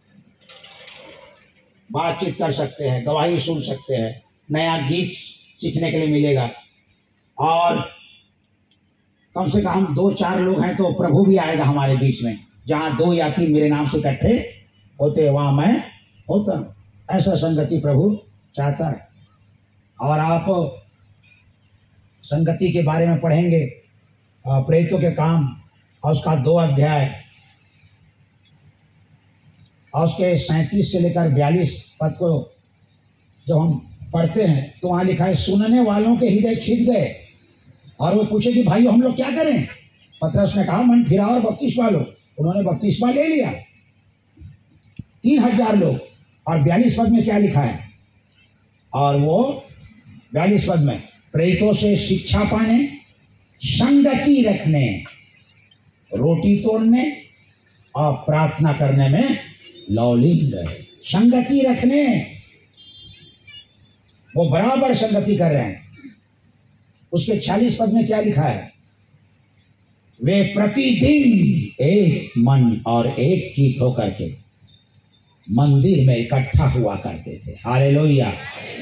बातचीत कर सकते हैं, गवाही सुन सकते हैं, नया गीत सीखने के लिए मिलेगा। और कम से कम दो चार लोग हैं तो प्रभु भी आएगा हमारे बीच में। जहाँ दो या तीन मेरे नाम से इकट्ठे होते वहाँ मैं होता हूँ। ऐसा संगति प्रभु चाहता है। और आप संगति के बारे में पढ़ेंगे प्रेरितों के काम, और उसका दो अध्याय और उसके सैंतीस से लेकर बयालीस पद को जब हम पढ़ते हैं तो वहाँ लिखा है, सुनने वालों के हृदय छिद गए और वो पूछे कि भाइयों हम लोग क्या करें। पतरस ने कहा, मन फिरा और बपतिस्मा लो। उन्होंने बपतिस्मा ले लिया, तीन हजार लोग। और बयालीस पद में क्या लिखा है, और वो बयालीस पद में प्रेरितों से शिक्षा पाने, संगति रखने, रोटी तोड़ने और प्रार्थना करने में लौलीन रहे। संगति रखने, वो बराबर संगति कर रहे हैं। उसके छियालीस पद में क्या लिखा है, वे प्रतिदिन एक मन और एक चित्त होकर के मंदिर में इकट्ठा हुआ करते थे, हालेलुया।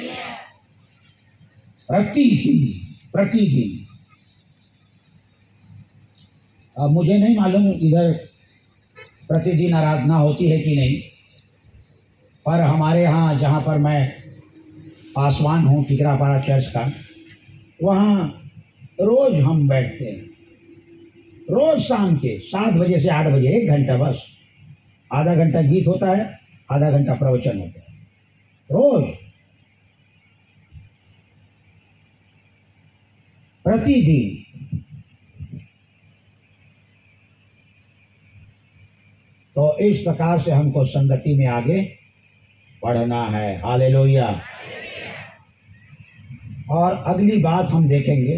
प्रतिदिन प्रतिदिन। अब मुझे नहीं मालूम इधर प्रतिदिन आराधना होती है कि नहीं, पर हमारे यहाँ जहाँ पर मैं पासवान हूँ टिकरापारा चर्च का, वहाँ रोज हम बैठते हैं, रोज शाम के सात बजे से आठ बजे, एक घंटा बस। आधा घंटा गीत होता है, आधा घंटा प्रवचन होता है, रोज प्रतिदिन। तो इस प्रकार से हमको संगति में आगे बढ़ना है, हालेलुया। और अगली बात हम देखेंगे,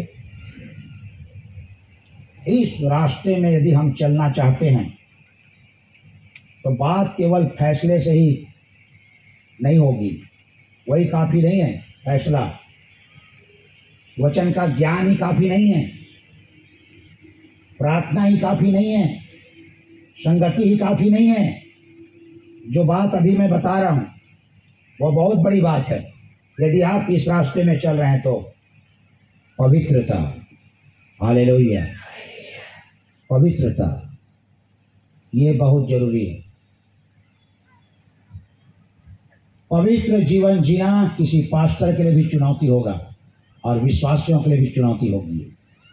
इस रास्ते में यदि हम चलना चाहते हैं तो बात केवल फैसले से ही नहीं होगी, वही काफ़ी नहीं है। फैसला, वचन का ज्ञान ही काफ़ी नहीं है। प्रार्थना ही काफी नहीं है, संगति ही काफी नहीं है। जो बात अभी मैं बता रहा हूं वो बहुत बड़ी बात है। यदि आप इस रास्ते में चल रहे हैं तो पवित्रता, हालेलुया, पवित्रता ये बहुत जरूरी है। पवित्र जीवन जीना किसी पास्टर के लिए भी चुनौती होगा और विश्वासियों के लिए भी चुनौती होगी।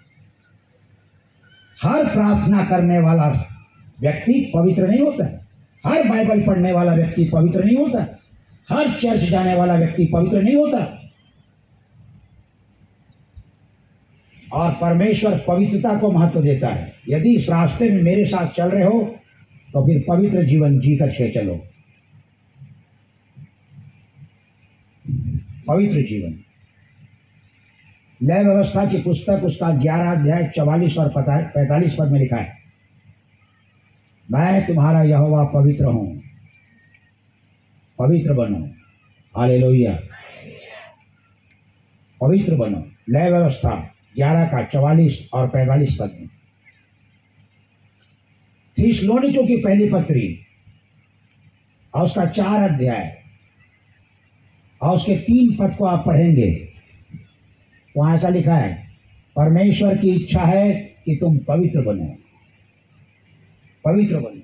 हर प्रार्थना करने वाला व्यक्ति पवित्र नहीं होता है, हर बाइबल पढ़ने वाला व्यक्ति पवित्र नहीं होता, हर चर्च जाने वाला व्यक्ति पवित्र नहीं होता। और परमेश्वर पवित्रता को महत्व देता है। यदि इस रास्ते में मेरे साथ चल रहे हो तो फिर पवित्र जीवन जी कर के चलो। पवित्र जीवन, लय व्यवस्था की पुस्तक उसका ग्यारह अध्याय चवालीस और पैंतालीस पद में लिखा है, मैं तुम्हारा यहोवा पवित्र हूं, पवित्र बनो। हालेलुया, पवित्र बनो। लय व्यवस्था ग्यारह का चवालीस और पैंतालीस पद में। थिस्सलुनीकियों की पहली पत्री और उसका चार अध्याय और उसके तीन पद को आप पढ़ेंगे, वहां ऐसा लिखा है, परमेश्वर की इच्छा है कि तुम पवित्र बनो, पवित्र बनो।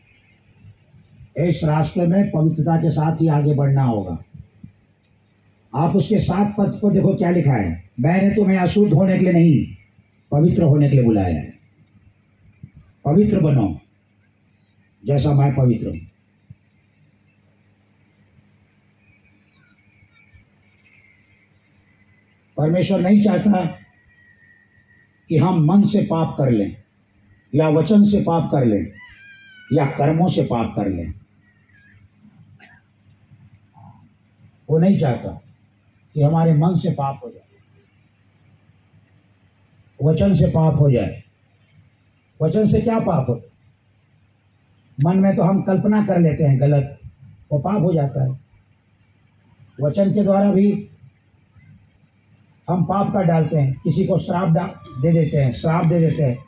इस रास्ते में पवित्रता के साथ ही आगे बढ़ना होगा। आप उसके सात पद को देखो क्या लिखा है, मैंने तुम्हें अशुद्ध होने के लिए नहीं पवित्र होने के लिए बुलाया है। पवित्र बनो जैसा मैं पवित्र हूं। परमेश्वर नहीं चाहता कि हम मन से पाप कर लें या वचन से पाप कर लें या कर्मों से पाप कर लें। वो नहीं चाहता कि हमारे मन से पाप हो जाए, वचन से पाप हो जाए। वचन से क्या पाप हो? मन में तो हम कल्पना कर लेते हैं गलत, वो पाप हो जाता है। वचन के द्वारा भी हम पाप कर डालते हैं, किसी को श्राप दे देते हैं, श्राप दे देते हैं।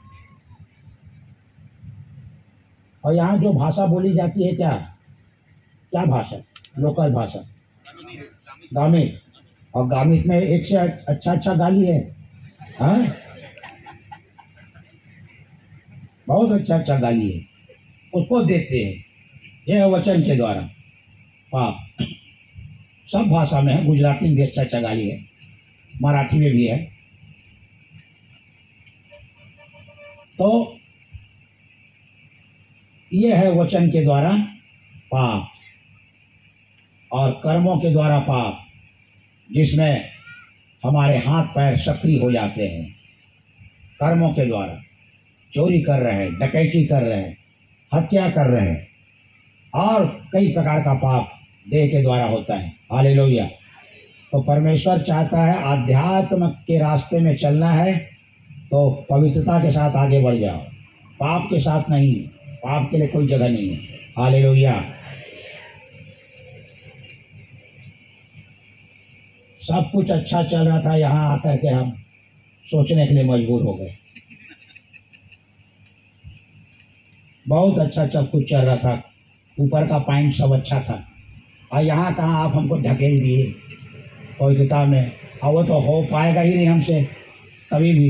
और यहाँ जो भाषा बोली जाती है, क्या क्या भाषा? लोकल भाषा, गामित। और गामित में एक से अच्छा अच्छा गाली है, हाँ, बहुत अच्छा अच्छा गाली है, उसको देते हैं। यह वचन के द्वारा पाप सब भाषा में है, गुजराती में भी अच्छा अच्छा गाली है, मराठी में भी है। तो ये है वचन के द्वारा पाप और कर्मों के द्वारा पाप, जिसमें हमारे हाथ पैर सक्रिय हो जाते हैं। कर्मों के द्वारा चोरी कर रहे हैं, डकैती कर रहे हैं, हत्या कर रहे हैं और कई प्रकार का पाप देह के द्वारा होता है। हालेलुया। तो परमेश्वर चाहता है आध्यात्म के रास्ते में चलना है तो पवित्रता के साथ आगे बढ़ जाओ, पाप के साथ नहीं। पाप के लिए कोई जगह नहीं है। हालेलुया। सब कुछ अच्छा चल रहा था, यहाँ आकर के हम सोचने के लिए मजबूर हो गए। बहुत अच्छा सब कुछ चल रहा था, ऊपर का पॉइंट सब अच्छा था, और यहाँ कहाँ आप हमको ढकेल दिए पवित्रता में। और वो तो हो पाएगा ही नहीं हमसे कभी भी।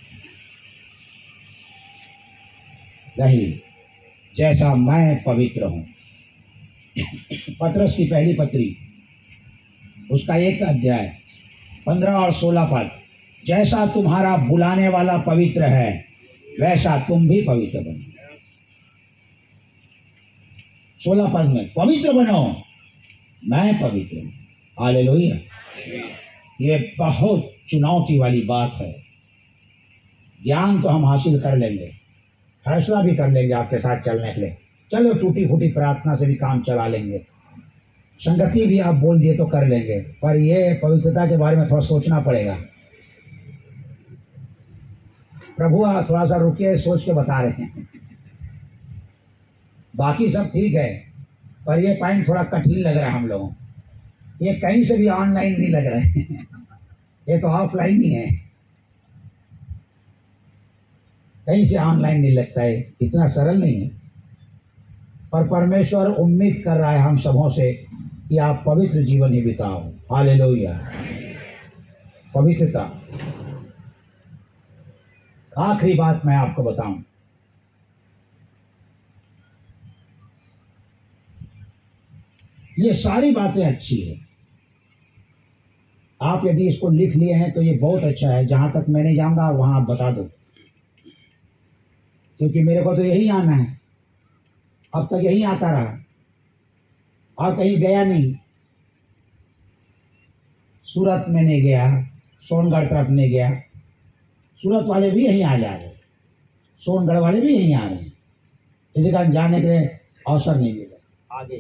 नहीं, जैसा मैं पवित्र हूँ। पतरस की पहली पत्री उसका एक अध्याय पंद्रह और सोलह पद, जैसा तुम्हारा बुलाने वाला पवित्र है वैसा तुम भी पवित्र बनो। सोलह पद में पवित्र बनो, मैं पवित्र हूँ। हालेलुया। ये बहुत चुनौती वाली बात है। ज्ञान तो हम हासिल कर लेंगे, फैसला भी कर लेंगे आपके साथ चलने के लिए। चलो टूटी फूटी प्रार्थना से भी काम चला लेंगे, संगति भी आप बोल दिए तो कर लेंगे, पर ये पवित्रता के बारे में थोड़ा सोचना पड़ेगा। प्रभु आप थोड़ा सा रुकिए, सोच के बता रहे हैं। बाकी सब ठीक है, पर ये पॉइंट थोड़ा कठिन लग रहा है हम लोगों। ये कहीं से भी ऑनलाइन नहीं लग रहा है, ये तो ऑफलाइन ही है। कहीं से ऑनलाइन नहीं लगता है, इतना सरल नहीं है। पर परमेश्वर उम्मीद कर रहा है हम सबों से कि आप पवित्र जीवन ही बिताओ। हालेलुया। पवित्रता। आखिरी बात मैं आपको बताऊं, ये सारी बातें अच्छी है, आप यदि इसको लिख लिए हैं तो ये बहुत अच्छा है। जहां तक मैं नहीं जाऊंगा वहां आप बता दो, क्योंकि मेरे को तो यही आना है, अब तक यही आता रहा और कहीं गया नहीं। सूरत में नहीं गया, सोनगढ़ तरफ नहीं गया। सूरत वाले भी यहीं आ जा रहे, सोनगढ़ वाले भी यहीं आ रहे हैं, इसी कारण जाने के लिए अवसर नहीं मिला आगे।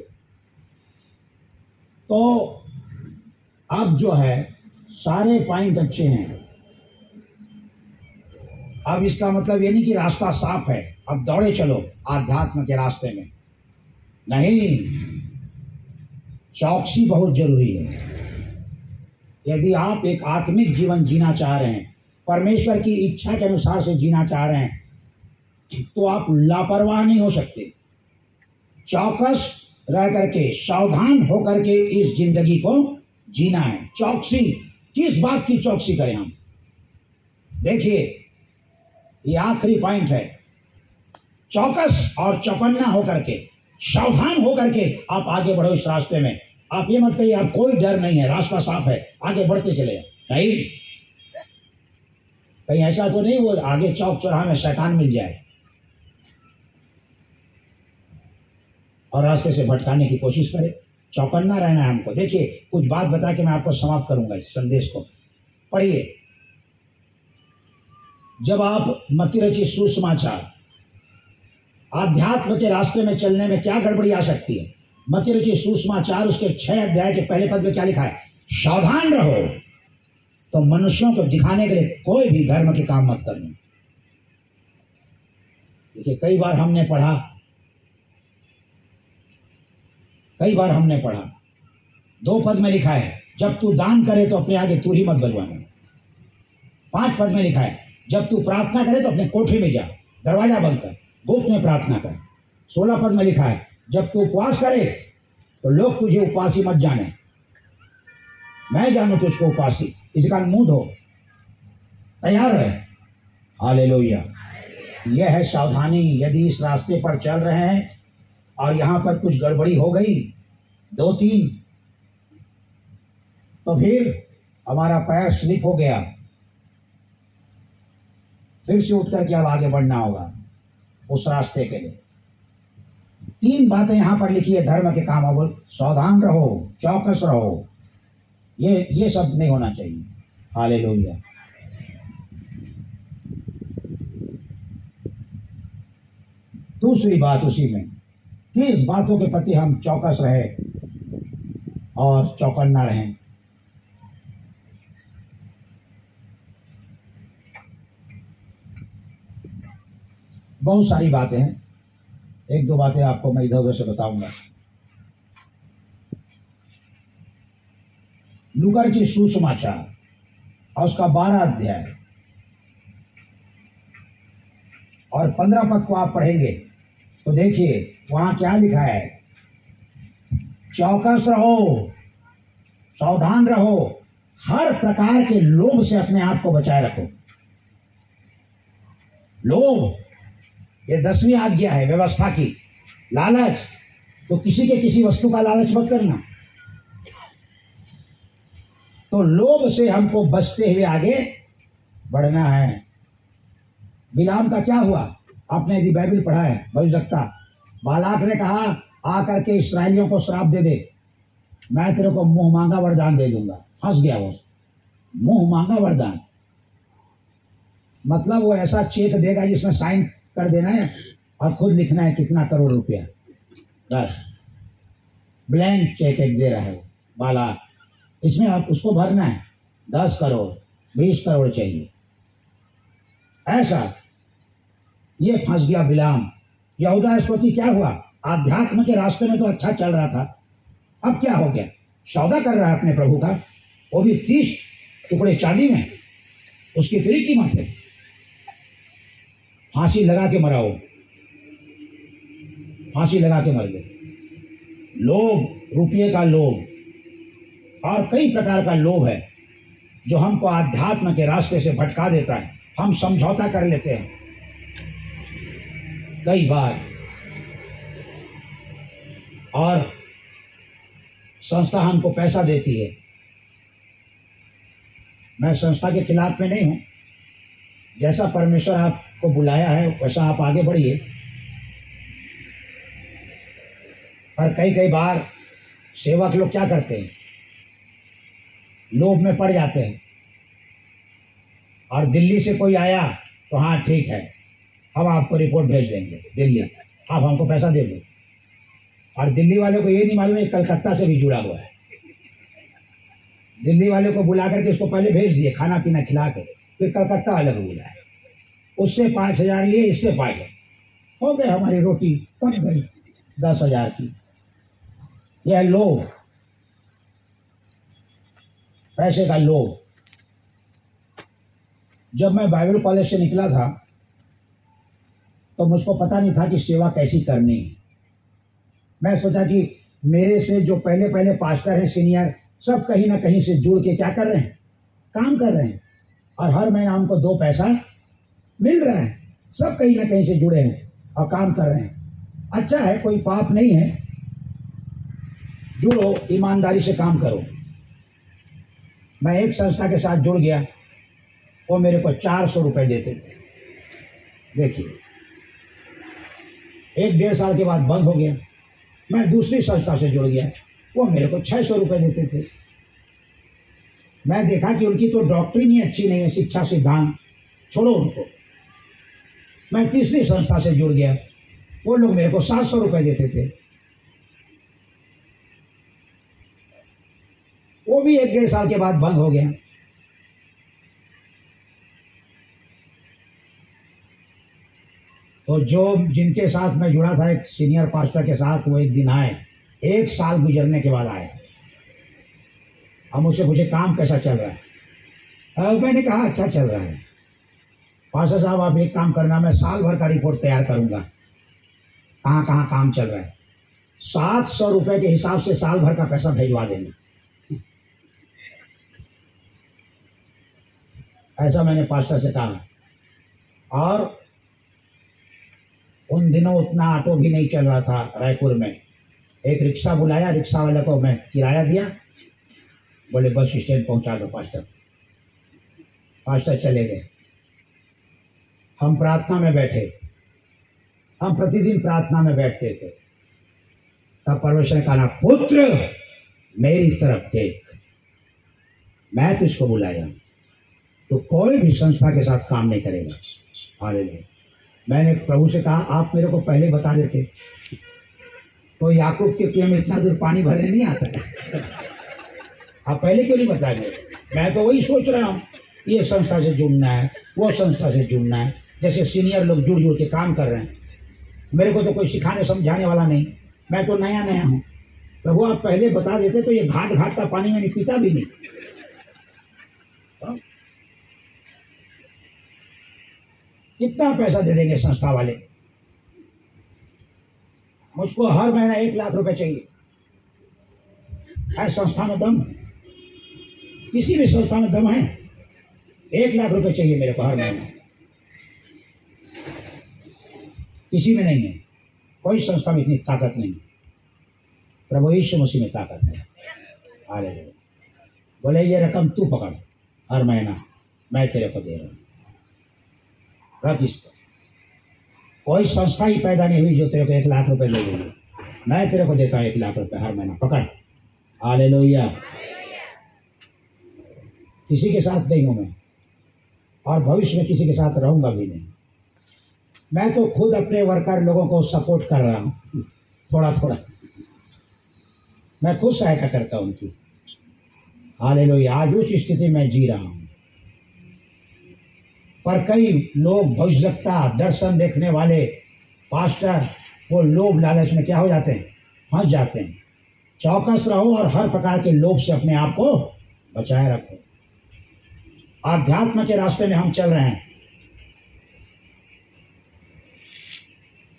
तो अब जो है सारे पॉइंट अच्छे हैं। अब इसका मतलब ये नहीं कि रास्ता साफ है, अब दौड़े चलो आध्यात्म के रास्ते में, नहीं, चौकसी बहुत जरूरी है। यदि आप एक आत्मिक जीवन जीना चाह रहे हैं, परमेश्वर की इच्छा के अनुसार से जीना चाह रहे हैं, तो आप लापरवाह नहीं हो सकते। चौकस रह करके, सावधान होकर के इस जिंदगी को जीना है। चौकसी, किस बात की चौकसी करें हम? देखिए, ये आखिरी पॉइंट है। चौकस और चौकन्ना होकर के, सावधान होकर के आप आगे बढ़ो इस रास्ते में। आप ये मत कहिए आप कोई डर नहीं है, रास्ता साफ है, आगे बढ़ते चले। नहीं, कहीं ऐसा तो नहीं वो आगे चौक चौराहा में शैतान मिल जाए और रास्ते से भटकाने की कोशिश करे। चौकन्ना रहना है हमको। देखिए, कुछ बात बता के मैं आपको समाप्त करूंगा इस संदेश को। पढ़िए, जब आप मत्ती रचित सुसमाचार, आध्यात्म के रास्ते में चलने में क्या गड़बड़ी आ सकती है? मत्ती रचित सुसमाचार उसके छह अध्याय के पहले पद में क्या लिखा है? सावधान रहो तो मनुष्यों को दिखाने के लिए कोई भी धर्म के काम मत करना। देखिए, कई बार हमने पढ़ा कई बार हमने पढ़ा दो पद में लिखा है, जब तू दान करे तो अपने आगे तूरी मत बजवाना। पांच पद में लिखा है, जब तू प्रार्थना करे तो अपने कोठरी में जा, दरवाजा बंद कर, गुप्त में प्रार्थना कर। सोलह पद में लिखा है, जब तू उपवास करे तो लोग तुझे उपवासी मत जाने, मैं जानू तुझको उपवासी, इसी कारण मुंह धो, तैयार रहे। हालेलुया। यह है सावधानी। यदि इस रास्ते पर चल रहे हैं और यहां पर कुछ गड़बड़ी हो गई दो तीन, तो फिर हमारा पैर स्लिप हो गया, फिर से उठ करके अब आगे बढ़ना होगा उस रास्ते के लिए। तीन बातें यहां पर लिखी है धर्म के काम। बोल, सावधान रहो, चौकस रहो, ये ये सब नहीं होना चाहिए। हालेलुया। दूसरी बात उसी में कि इस बातों के प्रति हम चौकस रहे और चौकन्ना रहें। बहुत सारी बातें हैं, एक दो बातें आपको मैं इधर उधर से बताऊंगा। लूका की सुसमाचार और उसका बारह अध्याय और पंद्रह पद को आप पढ़ेंगे तो देखिए वहां क्या लिखा है? चौकस रहो, सावधान रहो, हर प्रकार के लोभ से अपने आप को बचाए रखो। लोभ, ये दसवीं आज्ञा है व्यवस्था की। लालच, तो किसी के किसी वस्तु का लालच मत करना। तो लोभ से हमको बचते हुए आगे बढ़ना है। बिलाम का क्या हुआ? आपने यदि बाइबल पढ़ा है, भविष्यवक्ता, बालाक ने कहा आकर के इस्राएलियों को श्राप दे दे, मैं तेरे को मुंह मांगा वरदान दे दूंगा। फंस गया वो। मुंह मांगा वरदान मतलब वो ऐसा चेक देगा जिसमें साइन कर देना है और खुद लिखना है कितना करोड़ रुपया, बस ब्लैंक चेक एक दे रहा है बालाक, इसमें आप उसको भरना है दस करोड़ बीस करोड़ चाहिए। ऐसा ये फंस गया बिलाम। यहूदा इस्करियोती क्या हुआ? आध्यात्म के रास्ते में तो अच्छा चल रहा था, अब क्या हो गया? सौदा कर रहा है अपने प्रभु का, वो भी तीस टुकड़े चांदी में, उसकी इतनी कीमत है। फांसी लगा के मरा वो, फांसी लगा के मर गए। लोभ, रुपये का लोभ और कई प्रकार का लोभ है जो हमको आध्यात्म के रास्ते से भटका देता है। हम समझौता कर लेते हैं कई बार, और संस्था हमको पैसा देती है। मैं संस्था के खिलाफ में नहीं हूं, जैसा परमेश्वर आपको बुलाया है वैसा आप आगे बढ़िए। पर कई कई बार सेवक लोग क्या करते हैं, लोभ में पड़ जाते हैं, और दिल्ली से कोई आया तो हाँ ठीक है, हम आपको रिपोर्ट भेज देंगे दिल्ली, आप हमको पैसा दे दो। और दिल्ली वाले को ये नहीं मालूम है कलकत्ता से भी जुड़ा हुआ है। दिल्ली वाले को बुला करके इसको पहले भेज दिए खाना पीना खिला के, फिर कलकत्ता वाले को बुलाया, उससे पाँच हजार लिए, इससे पाँच हजार, हो गए, हमारी रोटी पक गई दस हजार की। यह लोभ, पैसे का लोभ। जब मैं बाइबल कॉलेज से निकला था तो मुझको पता नहीं था कि सेवा कैसी करनी है। मैं सोचा कि मेरे से जो पहले पहले पास्टर हैं, सीनियर, सब कहीं ना कहीं से जुड़ के क्या कर रहे हैं, काम कर रहे हैं, और हर महीना उनको दो पैसा मिल रहा है। सब कहीं ना कहीं से जुड़े हैं और काम कर रहे हैं। अच्छा है, कोई पाप नहीं है, जुड़ो, ईमानदारी से काम करो। मैं एक संस्था के साथ जुड़ गया, वो मेरे को चार सौ रुपये देते थे। देखिए, एक डेढ़ साल के बाद बंद हो गया। मैं दूसरी संस्था से जुड़ गया, वो मेरे को छः सौ रुपये देते थे। मैं देखा कि उनकी तो डॉक्ट्रिन ही अच्छी नहीं है, शिक्षा सिद्धांत, छोड़ो उनको। मैं तीसरी संस्था से जुड़ गया, वो लोग मेरे को सात सौ रुपये देते थे। वो भी एक डेढ़ साल के बाद बंद हो गया। तो जो जिनके साथ मैं जुड़ा था, एक सीनियर पास्टर के साथ, वो एक दिन आए, एक साल गुजरने के बाद आए। हम उससे पूछे काम कैसा चल रहा है। अब मैंने कहा अच्छा चल रहा है। पास्टर साहब आप एक काम करना, मैं साल भर का रिपोर्ट तैयार करूंगा, कहाँ कहाँ काम चल रहा है, सात सौ रुपये के हिसाब से साल भर का पैसा भेजवा देना। ऐसा मैंने पास्टर से कहा। और उन दिनों उतना ऑटो भी नहीं चल रहा था रायपुर में। एक रिक्शा बुलाया, रिक्शा वाले को मैं किराया दिया, बोले बस स्टैंड पहुंचा दो पास्टर। पास्टर चले गए। हम प्रार्थना में बैठे, हम प्रतिदिन प्रार्थना में बैठते थे। तब परमेश्वर ने कहा, पुत्र मेरी तरफ देख, मैं तुझको बुलाया, तो कोई भी संस्था के साथ काम नहीं करेगा। हालेलुया। मैंने प्रभु से कहा आप मेरे को पहले बता देते तो याकूब के कुएं में इतना दूर पानी भरने नहीं आता है। आप पहले क्यों नहीं बताए मुझे? मैं तो वही सोच रहा हूँ, ये संस्था से जुड़ना है, वो संस्था से जुड़ना है। जैसे सीनियर लोग जुड़ जुड़ के काम कर रहे हैं, मेरे को तो कोई सिखाने समझाने वाला नहीं, मैं तो नया नया हूँ। प्रभु आप पहले बता देते तो ये घाट घाट का पानी मैंने पीता भी नहीं। कितना पैसा दे देंगे संस्था वाले? मुझको हर महीना एक लाख रुपए चाहिए। है संस्था में दम? किसी भी संस्था में दम है? एक लाख रुपए चाहिए मेरे को हर महीना। किसी में नहीं है, कोई संस्था में इतनी ताकत नहीं। प्रभु यीशु मसीह में ताकत है। हालेलुया। बोले ये रकम तू पकड़, हर महीना मैं तेरे को दे रहा हूँ, रख इसको। कोई संस्था ही पैदा नहीं हुई जो तेरे को एक लाख रुपए ले लेगी। मैं तेरे को देता हूँ एक लाख रुपए हर महीना, पकड़। हालेलुया। किसी के साथ नहीं हूँ मैं, और भविष्य में किसी के साथ रहूंगा भी नहीं। मैं तो खुद अपने वर्कर लोगों को सपोर्ट कर रहा हूँ, थोड़ा थोड़ा मैं खुद सहायता करता हूँ उनकी। हालेलुया। आज उस स्थिति में जी रहा हूँ। पर कई लोग भविष्यवक्ता, दर्शन देखने वाले पास्टर, वो लोभ लालच में क्या हो जाते हैं, फंस जाते हैं। चौकस रहो और हर प्रकार के लोभ से अपने आप को बचाए रखो। आध्यात्म के रास्ते में हम चल रहे हैं।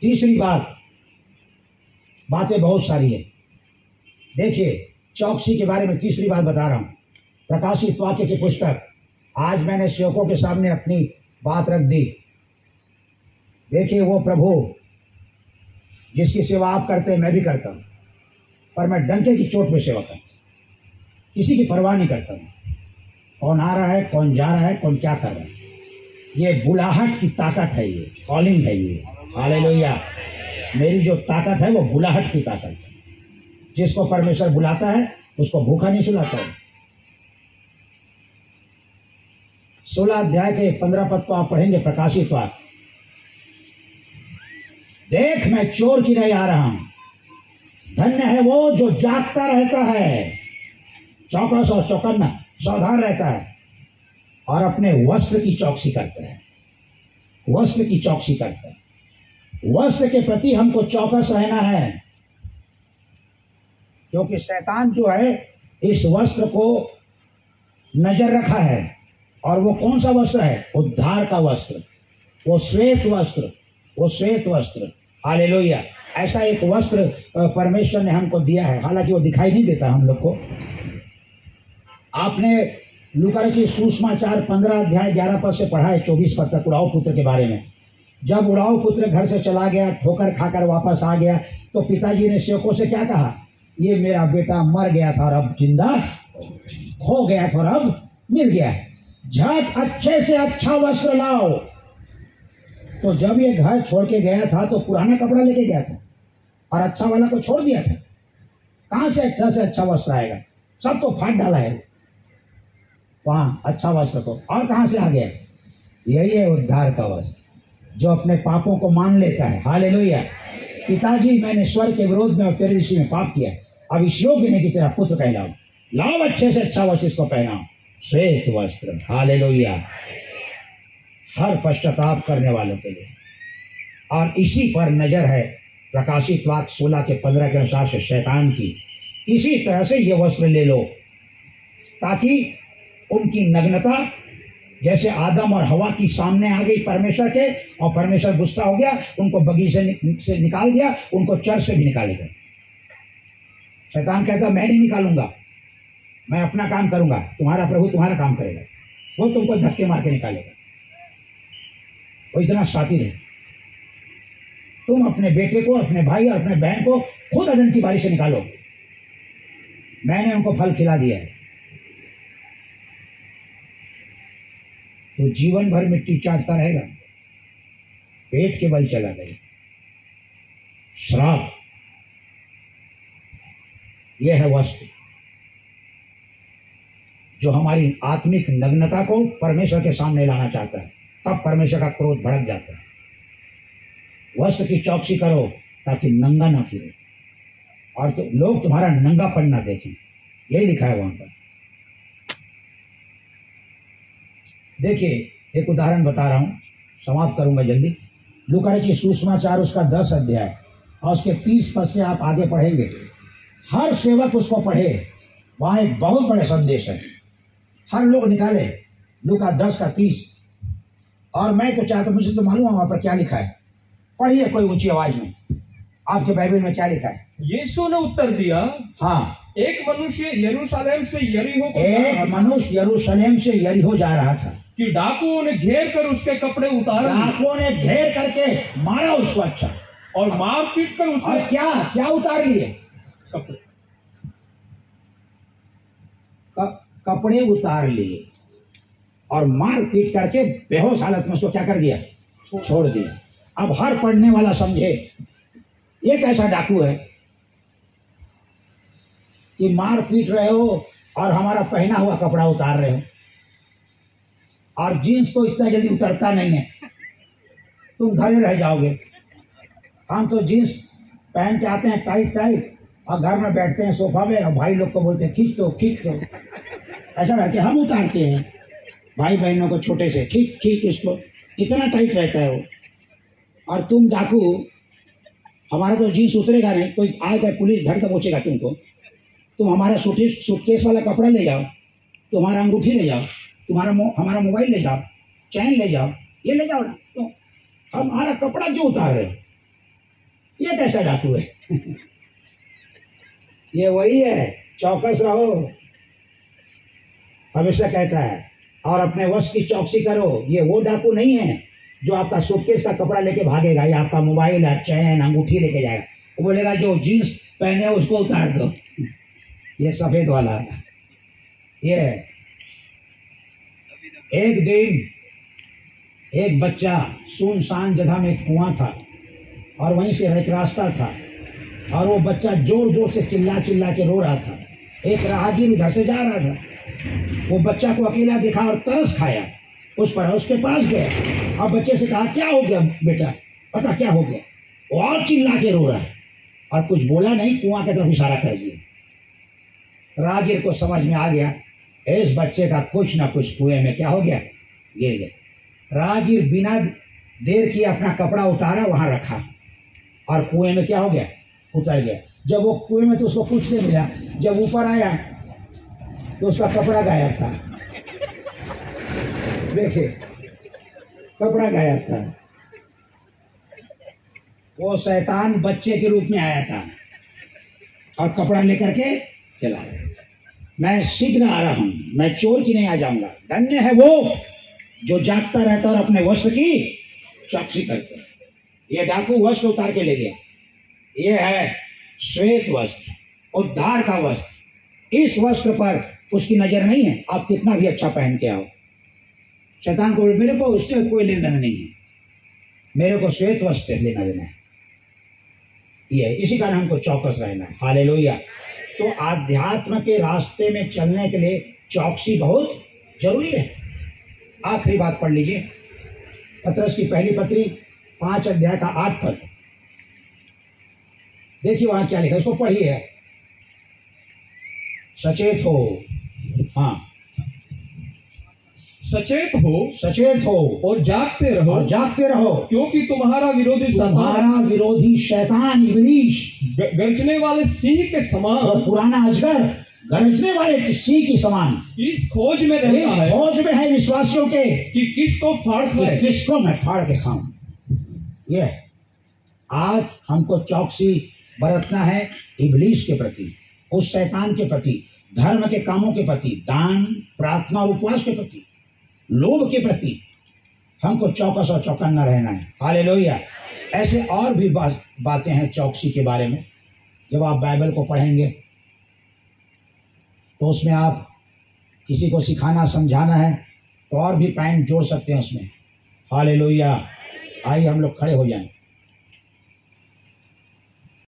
तीसरी बात, बातें बहुत सारी है। देखिए चौकसी के बारे में तीसरी बात बता रहा हूँ। प्रकाशित वाक्य की पुस्तक, आज मैंने सेवकों के सामने अपनी बात रख दी। देखिए वो प्रभु जिसकी सेवा आप करते हैं मैं भी करता हूँ, पर मैं डंके की चोट पे सेवा करता हूँ, किसी की परवाह नहीं करता हूँ। कौन आ रहा है, कौन जा रहा है, कौन क्या कर रहा है। ये बुलाहट की ताकत है, ये कॉलिंग है, ये हालेलुया। मेरी जो ताकत है वो बुलाहट की ताकत है। जिसको परमेश्वर बुलाता है उसको भूखा नहीं सुलाता है। सोलह अध्याय के पंद्रह पद को आप पढ़ेंगे, प्रकाशित वाक्य। देख मैं चोर की नहीं आ रहा हूं, धन्य है वो जो जागता रहता है, चौकस और चौकन्ना, सावधान रहता है और अपने वस्त्र की चौकसी करता है। वस्त्र की चौकसी करता है। वस्त्र के प्रति हमको चौकस रहना है, क्योंकि शैतान जो है इस वस्त्र को नजर रखा है। और वो कौन सा वस्त्र है? उद्धार का वस्त्र, वो श्वेत वस्त्र, वो श्वेत वस्त्र, हालेलुया। ऐसा एक वस्त्र परमेश्वर ने हमको दिया है, हालांकि वो दिखाई नहीं देता हम लोग को। आपने लूका की सुसमाचार पंद्रह अध्याय ग्यारह पद से पढ़ा है चौबीस पद तक, उड़ाऊ पुत्र के बारे में। जब उड़ाऊ पुत्र घर से चला गया, ठोकर खाकर वापस आ गया, तो पिताजी ने सेवकों से क्या कहा? ये मेरा बेटा मर गया था और अब जिंदा हो गया था और अब मिल गया है, झट अच्छे से अच्छा वस्त्र लाओ। तो जब ये घर छोड़ के गया था तो पुराना कपड़ा लेके गया था और अच्छा वाला को छोड़ दिया था। कहाँ से अच्छा से अच्छा वस्त्र आएगा? सब तो फाड़ डाला है वहाँ अच्छा वस्त्र को। और कहाँ से आ गया? यही है उद्धार का वस्त्र, जो अपने पापों को मान लेता है। हालेलुया। पिताजी मैंने स्वर्ग के विरोध में और तेरे दृष्टि में पाप किया, अब इस योग्य नहीं कि तेरा पुत्र कहलाओ। लाओ अच्छे से अच्छा वस्त्र इसको पहनाओ, श्वेत वस्त्र। हालेलुया। हर पश्चाताप करने वालों के लिए। और इसी पर नजर है प्रकाशित वाक्य सोलह के पंद्रह के अनुसार से शैतान की। इसी तरह से ये वस्त्र ले लो ताकि उनकी नग्नता जैसे आदम और हवा की सामने आ गई परमेश्वर के, और परमेश्वर गुस्सा हो गया, उनको बगीचे से निकाल दिया, उनको चर्च से भी निकालेगा। शैतान कहता मैं नहीं निकालूंगा, मैं अपना काम करूंगा, तुम्हारा प्रभु तुम्हारा काम करेगा, वो तुमको धक्के मार के निकालेगा। वो इतना शातिर है। तुम अपने बेटे को, अपने भाई और अपने बहन को खुद अदन की बारी से निकालो। मैंने उनको फल खिला दिया है। तो जीवन भर मिट्टी चाटता रहेगा, पेट के बल चला गया। श्राप यह है वस्तु जो हमारी आत्मिक नग्नता को परमेश्वर के सामने लाना चाहता है। तब परमेश्वर का क्रोध भड़क जाता है। वस्त्र की चौकसी करो ताकि नंगा ना फिरे और तो लोग तुम्हारा नंगापन ना देखें। यही लिखा है वहां पर। देखिए एक उदाहरण बता रहा हूं, समाप्त करूंगा जल्दी। लूका की सुसमाचार उसका दस अध्याय और उसके तीस पद से आप आगे पढ़ेंगे। हर सेवक उसको पढ़े, वहां एक बहुत बड़े संदेश है। हर लोग निकाले लूका दस का तीस। और मैं तो चाहता, मुझे तो मालूम है वहां पर क्या लिखा है। पढ़िए कोई ऊंची आवाज में, आपके बाइबल में क्या लिखा है। यीशु ने उत्तर दिया, हाँ, एक मनुष्य यरूशलेम से यरीहो को एक मनुष्य यरूशलेम से यरीहो जा रहा था कि डाकुओं ने घेर कर उसके कपड़े उतार लिए डाकुओं ने घेर करके मारा उसको, अच्छा, और मार पीट कर और उसके क्या क्या उतार लिए? कपड़े क- कपड़े उतार लिए और मार पीट करके बेहोश हालत में उसको क्या कर दिया? छोड़ दिया। अब हर पढ़ने वाला समझे ये कैसा डाकू है कि मार पीट रहे हो और हमारा पहना हुआ कपड़ा उतार रहे हो। और जीन्स तो इतना जल्दी उतरता नहीं है, तुम धरे रह जाओगे। हम तो जीन्स पहन के आते हैं टाइट टाइट और घर में बैठते हैं सोफा में और भाई लोग को बोलते हैं खींच दो खींच दो, ऐसा करके हम उतारते हैं भाई बहनों को छोटे से, खींच खींच इसको, इतना टाइट रहता है वो। और तुम डाकू, हमारा तो जीन्स उतरेगा नहीं, कोई आएगा पुलिस धर दबोचेगा तुमको। तुम हमारा सूटकेस सूटकेस वाला कपड़ा ले जाओ, तुम्हारा अंगूठी ले जाओ, तुम्हारा मो, हमारा मोबाइल ले जाओ, चैन ले जाओ, ये ले जाओ ना। तो हमारा कपड़ा क्यों उतार रहे हो? ये कैसा डाकू है? ये वही है, चौकस रहो, हमेशा कहता है, और अपने वश की चौकसी करो। ये वो डाकू नहीं है जो आपका सूटकेस का कपड़ा लेके भागेगा या आपका मोबाइल है, चैन, अंगूठी लेके जाएगा। वो बोलेगा जो जीन्स पहने उसको उतार दो। ये सफेद वाला है। ये एक दिन एक बच्चा सुनसान जगह में एक कुआं था और वहीं से एक रास्ता था, और वो बच्चा जोर जोर से चिल्ला चिल्ला के रो रहा था। एक राहगीर उधर से जा रहा था, वो बच्चा को अकेला देखा और तरस खाया उस पर, उसके पास गया और बच्चे से कहा, क्या हो गया बेटा, पता क्या हो गया? वो और चिल्ला के रो रहा है और कुछ बोला नहीं, कुआं की तरफ इशारा कर दिया। राहगीर को समझ में आ गया इस बच्चे का कुछ ना कुछ कुएं में क्या हो गया, गिर गया। राहगीर बिना देर किए अपना कपड़ा उतारा, वहां रखा और कुएं में क्या हो गया, उतर गया। जब वो कुएं में तो उसको कुछ नहीं मिला, जब ऊपर आया तो उसका कपड़ा गायब था। देखिए, कपड़ा गायब था। वो शैतान बच्चे के रूप में आया था और कपड़ा लेकर के चला गया। मैं शीघ्र आ रहा हूं, मैं चोर की नहीं आ जाऊंगा। धन्य है वो जो जागता रहता और अपने वस्त्र की चौकसी करते। ये डाकू वस्त्र उतार के ले गया। ये है श्वेत वस्त्र, उद्धार का वस्त्र। इस वस्त्र पर उसकी नजर नहीं है, आप कितना भी अच्छा पहन के आओ। शैतान को मेरे को उससे कोई लेना देना नहीं है, मेरे को श्वेत वस्त्र लेना देना है। ये इसी कारण हमको चौकस रहना है। हालेलुया। तो आध्यात्म के रास्ते में चलने के लिए चौकसी बहुत जरूरी है। आखिरी बात पढ़ लीजिए, पतरस की पहली पत्री पांच अध्याय का आठ पद। देखिए वहां क्या लिखा, उसको पढ़िए। सचेत हो, हाँ, सचेत हो सचेत हो और जागते रहो, और जागते रहो, क्योंकि तुम्हारा विरोधी तुम्हारा विरोधी शैतान इब्लीस ग- गरजने वाले सिंह के और समान पुराना अजगर गरजने वाले सिंह की समान इस खोज में रहता इस है फौज में है विश्वासियों के कि किसको फाड़ कि खाए। किसको मैं फाड़ के खाऊं। ये आज हमको चौकसी बरतना है इब्लीस के प्रति, उस शैतान के प्रति, धर्म के कामों के प्रति, दान, प्रार्थना और उपवास के प्रति, लोभ के प्रति हमको चौकस और चौकन्ना रहना है। हालेलुया। ऐसे और भी बा, बातें हैं चौकसी के बारे में। जब आप बाइबल को पढ़ेंगे तो उसमें आप किसी को सिखाना समझाना है तो और भी पॉइंट जोड़ सकते हैं उसमें। हालेलुया। आइए हम लोग खड़े हो जाएं।